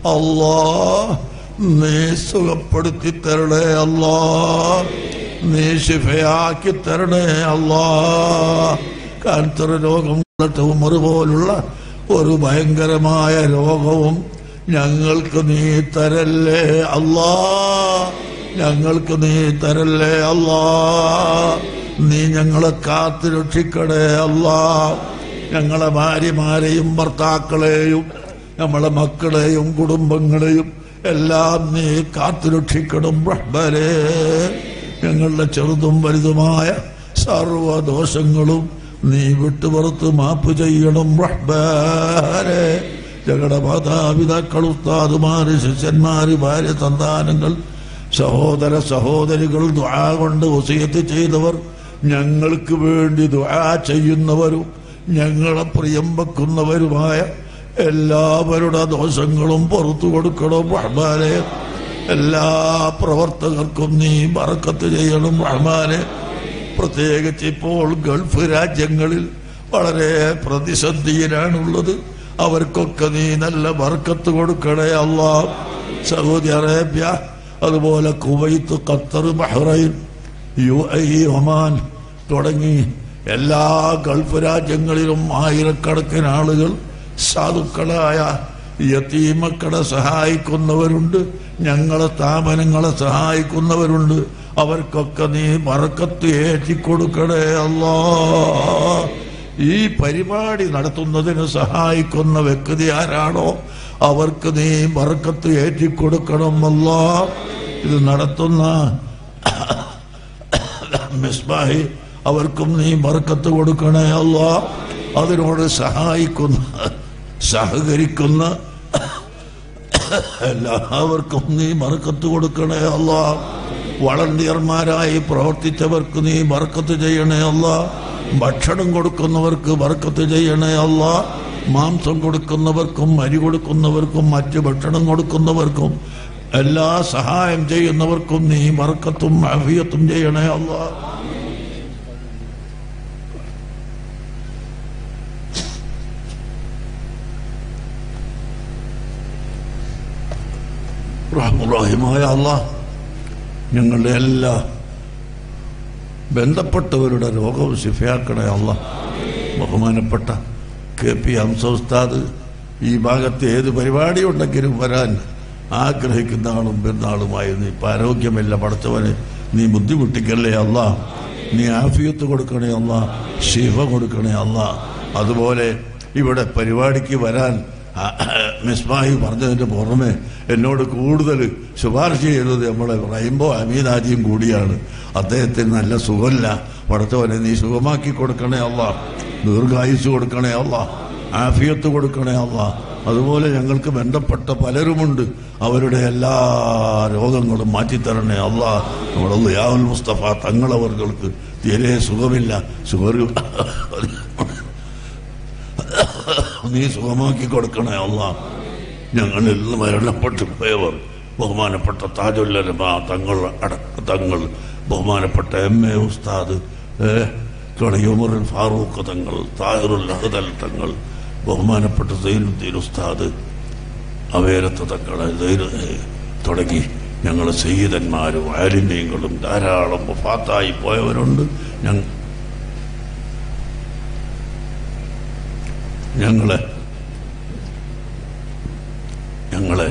അല്ലാഹ് നീ സുഖപ്പെടുത്തി തരണേ അല്ലാഹ്. നീ ശിഫയാക്കി തരണേ അല്ലാഹ്. ക്യാൻസർ രോഗം, ട്യൂമർ പോലുള്ള ഒരു ഭയങ്കരമായ രോഗവും ഞങ്ങൾക്ക് നീ തരല്ലേ അല്ലാഹ്. ഞങ്ങൾക്ക് നീ തരല്ലേ അല്ലാഹ്. നീ ഞങ്ങളെ കാത്തു രക്ഷിക്കണേ അല്ലാഹ്. ഞങ്ങളെ ഭാര്യമാരെയും ഭർത്താക്കളെയും നമ്മളെ മക്കളെയും കുടുംബങ്ങളെയും എല്ലാം നീ കാത്തു രക്ഷിക്കണം റഹ്മാനേ. ഞങ്ങളുടെ ചെറുതും വലുതുമായ സർവദോഷങ്ങളും നീ വിട്ടുപുറത്ത് മാപ്പ് ചെയ്യണം റഹ്മാനേ. ഞങ്ങളുടെ മാതാപിതാക്കൾ, ഉസ്താദുമാര്, ശിഷ്യന്മാര്, ഭാര്യ, സന്താനങ്ങൾ, സഹോദര സഹോദരികൾ, ദുആ കൊണ്ട് വസിയത്ത് ചെയ്തവർ, ഞങ്ങൾക്ക് വേണ്ടി ദുആ ചെയ്യുന്നവരും ഞങ്ങളെ പ്രിയം വെക്കുന്നവരുമായ എല്ലാവരുടെ ദോഷങ്ങളും പുറത്തു കൊടുക്കണം റഹ്മാനേ. എല്ലാ പ്രവർത്തകർക്കും നീ ബറക്കത്ത് ചെയ്യണം റഹ്മാനേ. പ്രത്യേകിച്ച് ഇപ്പോൾ ഗൾഫ് രാജ്യങ്ങളിൽ വളരെ പ്രതിസന്ധിയിലാണുള്ളത്. അവർക്കൊക്കെ നീ നല്ല ബർക്കത്ത് കൊടുക്കണേ അല്ലാഹ്. സൗദി അറേബ്യ, അതുപോലെ Kuwait, Qatar, Bahrain, U A E, Oman തുടങ്ങി എല്ലാ ഗൾഫ് രാജ്യങ്ങളിലും ആയിരക്കണക്കിന് ആളുകൾ സാധുക്കളായ യതീമക്കളെ സഹായിക്കുന്നവരുണ്ട്, ഞങ്ങളെ സ്ഥാപനങ്ങളെ സഹായിക്കുന്നവരുണ്ട്. അവർക്കൊക്കെ നീ ബർക്കത്ത് ഏറ്റിക്കൊടുക്കണേ അല്ലാഹ്. ഈ പരിപാടി നടത്തുന്നതിന് സഹായിക്കുന്ന വ്യക്തി ആരാണോ അവർക്ക് നീ ബർക്കത്ത് ഏറ്റിക്കൊടുക്കണം അല്ലാഹ്. ഇത് നടത്തുന്ന മിസ്ബാഹി, അവർക്കും നീ ബർക്കത്ത് കൊടുക്കണേ അല്ലാഹ്. അതിനോട് സഹായിക്കുന്ന സഹകരിക്കുന്ന എല്ലാവർക്കും നീ ബർക്കത്ത് കൊടുക്കണേ അല്ലാഹ്. വളണ്ടിയർമാരായി പ്രവർത്തിച്ചവർക്ക് നീ ബർക്കത്ത് ചെയ്യണേ അല്ലാഹ്. ഭക്ഷണം കൊടുക്കുന്നവർക്ക് ബർക്കത്ത് ചെയ്യണേ അല്ലാഹ്. മാംസം കൊടുക്കുന്നവർക്കും അരി കൊടുക്കുന്നവർക്കും മറ്റ് ഭക്ഷണം കൊടുക്കുന്നവർക്കും എല്ലാ സഹായം ചെയ്യുന്നവർക്കും നീ ബർക്കത്തും ആഫിയത്തും ചെയ്യണേ അല്ലാഹ്. റഹ്മാനായ അല്ലാഹ്, ഞങ്ങളുടെ എല്ലാ ബന്ധപ്പെട്ടവരുടെ രോഗവും ശിഫയാക്കണേ അല്ലാഹ്. ബഹുമാനപ്പെട്ട കെ പി ഹംസ ഉസ്താദ് ഈ ഭാഗത്ത് ഏത് പരിപാടി ഉണ്ടെങ്കിലും വരാൻ ആഗ്രഹിക്കുന്ന ആളും പെരുന്നാളുമായിരുന്നു. ഇപ്പം ആരോഗ്യമില്ല, പടച്ചവനെ നീ ബുദ്ധിമുട്ടിക്കല്ലേ അല്ലാഹ്. നീ ആഫിയത്ത് കൊടുക്കണേ അല്ലാഹ്, ശിഫ കൊടുക്കണേ അല്ലാഹ്. അതുപോലെ ഇവിടെ പരിപാടിക്ക് വരാൻ മിസ്ബാഹി പറഞ്ഞതിൻ്റെ പുറമെ എന്നോട് കൂടുതൽ ശുപാർശ ചെയ്തത് നമ്മളെ റൈംബോ അമീദാജിയും കൂടിയാണ്. അദ്ദേഹത്തിന് നല്ല സുഖമില്ല, പടച്ചവനെ നീ സുഖമാക്കി കൊടുക്കണേ അല്ലാഹ്. ദീർഘായുസ് കൊടുക്കണേ അല്ലാഹ്, ആഫിയത്ത് കൊടുക്കണേ അല്ലാഹ്. അതുപോലെ ഞങ്ങൾക്ക് ബന്ധപ്പെട്ട പലരുമുണ്ട്, അവരുടെ എല്ലാ രോഗങ്ങളും മാറ്റിത്തരണേ അല്ലാഹ്. നമ്മുടെ ളിയാഉൽ മുസ്തഫ തങ്ങളവർക്ക് തീരെ സുഖമില്ല, ഷുഗർ നീ സുഖമാക്കി കൊടുക്കണേ അല്ലാ. ഞങ്ങളിൽ നിന്ന് മരണപ്പെട്ടു പോയവർ ബഹുമാനപ്പെട്ട താജുല്ലലമ തങ്ങൾ അടക്ക തങ്ങൾ, ബഹുമാനപ്പെട്ട എം എ ഉസ്താദ്, ഉമറുൽ ഫാറൂഖ് തങ്ങൾ, താഹിറുൽ അഹ്ദൽ തങ്ങൾ, ബഹുമാനപ്പെട്ട സൈനുദ്ദീൻ ഉസ്താദ്, അവേരത്ത് തങ്ങൾ തുടങ്ങി ഞങ്ങൾ സയ്യിദന്മാരും ആലിമീങ്ങളും ധാരാളം വഫാത്തായി പോയവരുണ്ട്. ഞങ്ങളെ ഞങ്ങളെ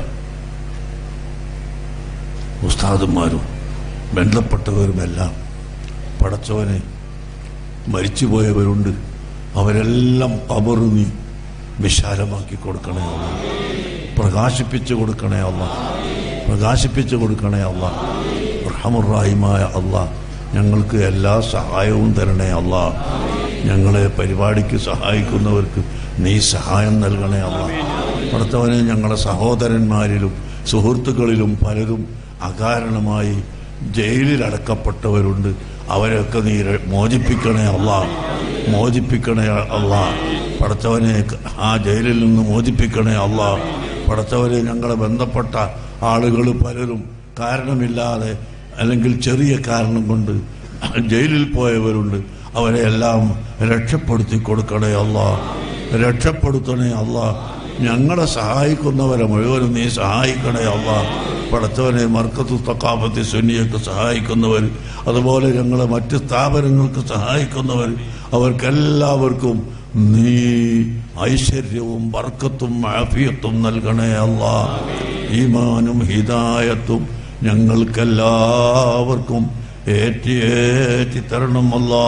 ഉസ്താദുമാരും ബന്ധപ്പെട്ടവരുമെല്ലാം പടച്ചവനെ മരിച്ചുപോയവരുണ്ട്. അവരെല്ലാം ഖബറ് നീ വിശാലമാക്കി കൊടുക്കണേ അല്ലാ, പ്രകാശിപ്പിച്ചു കൊടുക്കണേ അല്ലാ, പ്രകാശിപ്പിച്ചു കൊടുക്കണേ അല്ലാ. റഹ്മാനുർ-റഹീമായ അല്ലാ, ഞങ്ങൾക്ക് എല്ലാ സഹായവും തരണേ അല്ലാ. ഞങ്ങളെ പരിപാടിക്ക് സഹായിക്കുന്നവർക്ക് നീ സഹായം നൽകണേ അല്ലാ. അടുത്തവനെ ഞങ്ങളുടെ സഹോദരന്മാരിലും സുഹൃത്തുക്കളിലും പലരും അകാരണമായി ജയിലിലടക്കപ്പെട്ടവരുണ്ട്. അവരെയൊക്കെ നീ മോചിപ്പിക്കണേ അല്ലാ, മോചിപ്പിക്കണേ അല്ലാ. പടച്ചവനെ ആ ജയിലിൽ നിന്ന് മോചിപ്പിക്കണേ അല്ലാ. പടച്ചവനെ ഞങ്ങളെ ബന്ധപ്പെട്ട ആളുകൾ പലരും കാരണമില്ലാതെ അല്ലെങ്കിൽ ചെറിയ കാരണം കൊണ്ട് ജയിലിൽ പോയവരുണ്ട്. അവരെ എല്ലാം രക്ഷപ്പെടുത്തി കൊടുക്കണേ അല്ലാ, രക്ഷപ്പെടുത്തണേ അല്ലാ. ഞങ്ങളെ സഹായിക്കുന്നവരെ മുഴുവനും നീ സഹായിക്കണേ അല്ലാ. പടച്ചവനെ മർക്കത്തു തഖാഫത്തി സുന്നിയക്ക് സഹായിക്കുന്നവർ, അതുപോലെ ഞങ്ങളെ മറ്റ് സ്ഥാപനങ്ങൾക്ക് സഹായിക്കുന്നവർ, അവർക്കെല്ലാവർക്കും നീ ഐശ്വര്യവും ബർക്കത്തും ആഫിയത്തും നൽകണേ അല്ലാ. ഈമാനും ഹിദായത്തും ഞങ്ങൾക്കെല്ലാവർക്കും ഏറ്റി ഏറ്റി തരണം അല്ലാ.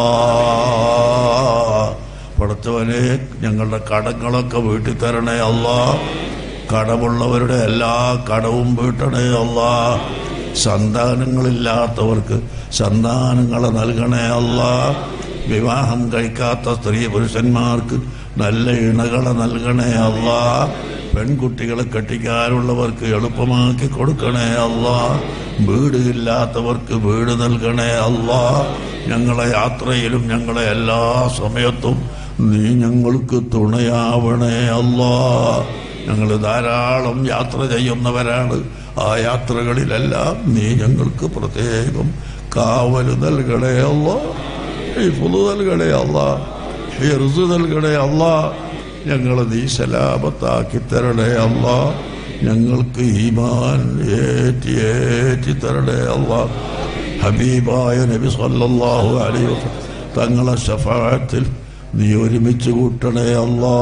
പടച്ചവനെ ഞങ്ങളുടെ കടങ്ങളൊക്കെ വീട്ടി തരണേ അല്ലാ. കടമുള്ളവരുടെ എല്ലാ കടവും വീട്ടണേ അല്ലാ. സന്താനങ്ങളില്ലാത്തവർക്ക് സന്താനങ്ങളെ നൽകണേ അല്ലാ. വിവാഹം കഴിക്കാത്ത സ്ത്രീ പുരുഷന്മാർക്ക് നല്ല ഇണകളെ നൽകണേ അല്ലാ. പെൺകുട്ടികളെ കെട്ടിക്കാനുള്ളവർക്ക് എളുപ്പമാക്കി കൊടുക്കണേ അല്ലാ. വീട് ഇല്ലാത്തവർക്ക് വീട് നൽകണേ അല്ലാ. ഞങ്ങളെ യാത്രയിലും ഞങ്ങളെ എല്ലാ സമയത്തും നീ ഞങ്ങൾക്ക് തുണയാവണേ അല്ലാ. ഞങ്ങൾ ധാരാളം യാത്ര ചെയ്യുന്നവരാണ്. ആ യാത്രകളിലെല്ലാം നീ ഞങ്ങൾക്ക് പ്രത്യേകം കാവല് നൽകണേ അല്ലാ, ഹിഫ്ള് നൽകണേ അല്ലാ, ഹിർസ് നൽകണേ അല്ലാ. ഞങ്ങളെ നീ സലാമത്താക്കി തരണേ അല്ലാ. ഞങ്ങൾക്ക് ഈമാൻ ഏറ്റി ഏറ്റി തരണേ അല്ലാ. ഹബീബായ നബി സല്ലല്ലാഹു അലൈഹി വസല്ലം തങ്ങളെ ശഫാഅത്തിൽ നീ ഒരുമിച്ച് കൂട്ടണേ അല്ലാ.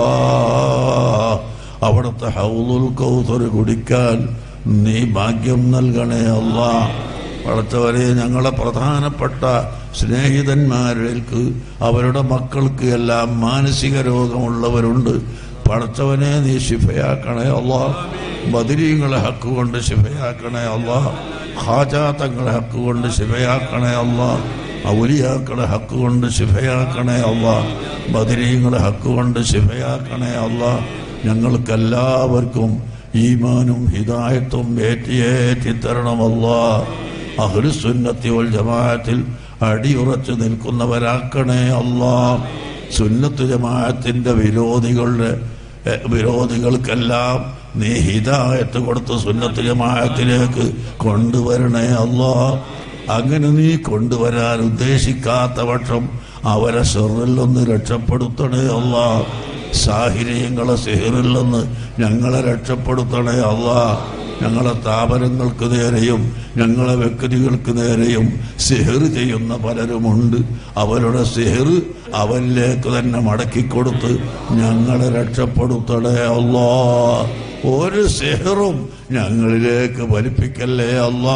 അവിടുത്തെ ഹൗളുൽ കൗസർ കുടിക്കാൻ നീ ഭാഗ്യം നൽകണേ അല്ലാ. പടച്ചവരെ ഞങ്ങളെ പ്രധാനപ്പെട്ട സ്നേഹിതന്മാരിലേക്ക് അവരുടെ മക്കൾക്ക് എല്ലാം മാനസിക രോഗമുള്ളവരുണ്ട്. പടച്ചവനെ നീ ശിഫയാക്കണേ അല്ലാ. ബദരീങ്ങളെ ഹക്ക് കൊണ്ട് ശിഫയാക്കണേ അല്ലാ. ഖാജാ തങ്ങളെ ഹക്ക് കൊണ്ട് ശിഫയാക്കണേ അല്ലാ. ഔലിയാക്കളെ ഹക്ക് കൊണ്ട് ശിഫയാക്കണേ അല്ലാ. ബദരീങ്ങളെ ഹക്ക് കൊണ്ട് ശിഫയാക്കണേ അല്ലാ. ഞങ്ങൾക്കെല്ലാവർക്കും ഈമാനും ഹിദായത്തും ഏറ്റിയേറ്റി തരണമല്ലാ. അഹ്ലുസുന്നത്തി വൽ ജമാഅത്തിൽ അടിയുറച്ചു നിൽക്കുന്നവരാക്കണേ അല്ലാ. സുന്നത്ത് ജമാഅത്തിന്റെ വിരോധികളുടെ വിരോധികൾക്കെല്ലാം നീ ഹിദായത്ത് കൊടുത്ത് സുന്നത്ത് ജമാഅത്തിലേക്ക് കൊണ്ടുവരണേ അല്ലാ. അങ്ങനെ നീ കൊണ്ടുവരാൻ ഉദ്ദേശിക്കാത്ത പക്ഷം അവരെ സിറിൽ നിന്ന് രക്ഷപ്പെടുത്തണേ അല്ലാ. സാഹിര്യങ്ങളെ സിഹിറിൽ നിന്ന് ഞങ്ങളെ രക്ഷപ്പെടുത്തണേ അല്ലാ. ഞങ്ങളെ സ്ഥാപനങ്ങൾക്ക് നേരെയും ഞങ്ങളെ വ്യക്തികൾക്ക് നേരെയും സിഹിർ ചെയ്യുന്ന പലരുമുണ്ട്. അവരുടെ സിഹിർ അവരിലേക്ക് തന്നെ മടക്കിക്കൊടുത്ത് ഞങ്ങളെ രക്ഷപ്പെടുത്തണേ അല്ലാ. ഒരു സിഹിറും ഞങ്ങളിലേക്ക് വലിപ്പിക്കല്ലേ അല്ലാ.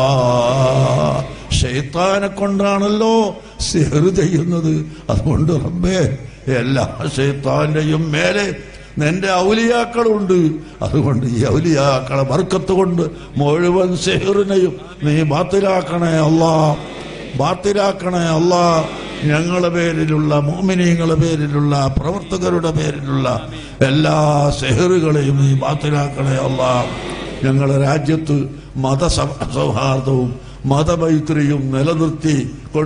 ശൈത്താനെ കൊണ്ടാണല്ലോ സിഹിർ ചെയ്യുന്നത്. അതുകൊണ്ട് റബ്ബേ, എല്ലാ ശൈത്താന്റെയും മേലെ നിന്റെ ഔലിയാക്കളുണ്ട്. അതുകൊണ്ട് ഈ ഔലിയാക്കളെ ബർക്കത്ത് കൊണ്ട് മുഴുവൻ സിഹിറിനെയും നീ ബാത്തിലാക്കണേ അല്ലാ, ബാത്തിലാക്കണേ അല്ലാ. ഞങ്ങളുടെ പേരിലുള്ള മുഅ്മിനീങ്ങളുടെ പേരിലുള്ള പ്രവർത്തകരുടെ പേരിലുള്ള എല്ലാ സിഹിറുകളെയും നീ ബാത്തിലാക്കണേ അല്ലാ. ഞങ്ങളുടെ രാജ്യത്ത് മത സൗഹാർദ്ദവും മതമൈത്രിയും നിലനിർത്തി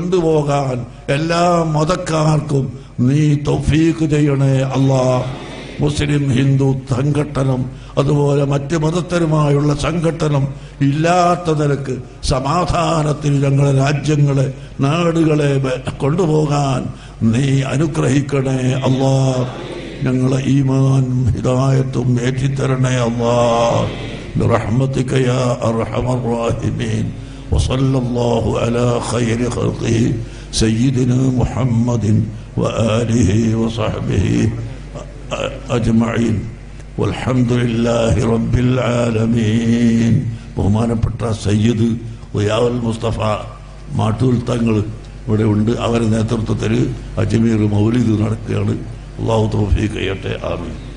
കൊണ്ടുപോകാൻ എല്ലാ മതക്കാർക്കും നീ തൗഫീഖ് ചെയ്യണേ അല്ലാ. മുസ്ലിം ഹിന്ദു സംഘട്ടനം അതുപോലെ മറ്റ് മതസ്ഥരുമായുള്ള സംഘട്ടനം ഇല്ലാത്ത നിലക്ക് സമാധാനത്തിൽ ഞങ്ങളെ രാജ്യങ്ങളെ നാടുകളെ കൊണ്ടുപോകാൻ നീ അനുഗ്രഹിക്കണേ അല്ലാഹ്. ഞങ്ങളെ ഈമാനും ഹിദായത്തും ഏറ്റിത്തരണേ അല്ലാഹ്. برحمتك يا أرحم الراحمين. وصلى الله على خير خلقه سيدنا محمد وآله وصحبه أجمعين والحمد لله رب العالمين. ബഹുമാനപ്പെട്ട സയ്യിദ് വയാൽ മുസ്തഫ മാട്ടൂൽ തങ്ങൾ ഇവിടെ ഉണ്ട്. അവരുടെ നേതൃത്വത്തിൽ അജ്മീർ മൗലിദ് നടക്കുകയാണ്. അല്ലാഹു തൗഫീഖ് ചെയ്യട്ടെ. ആമീൻ.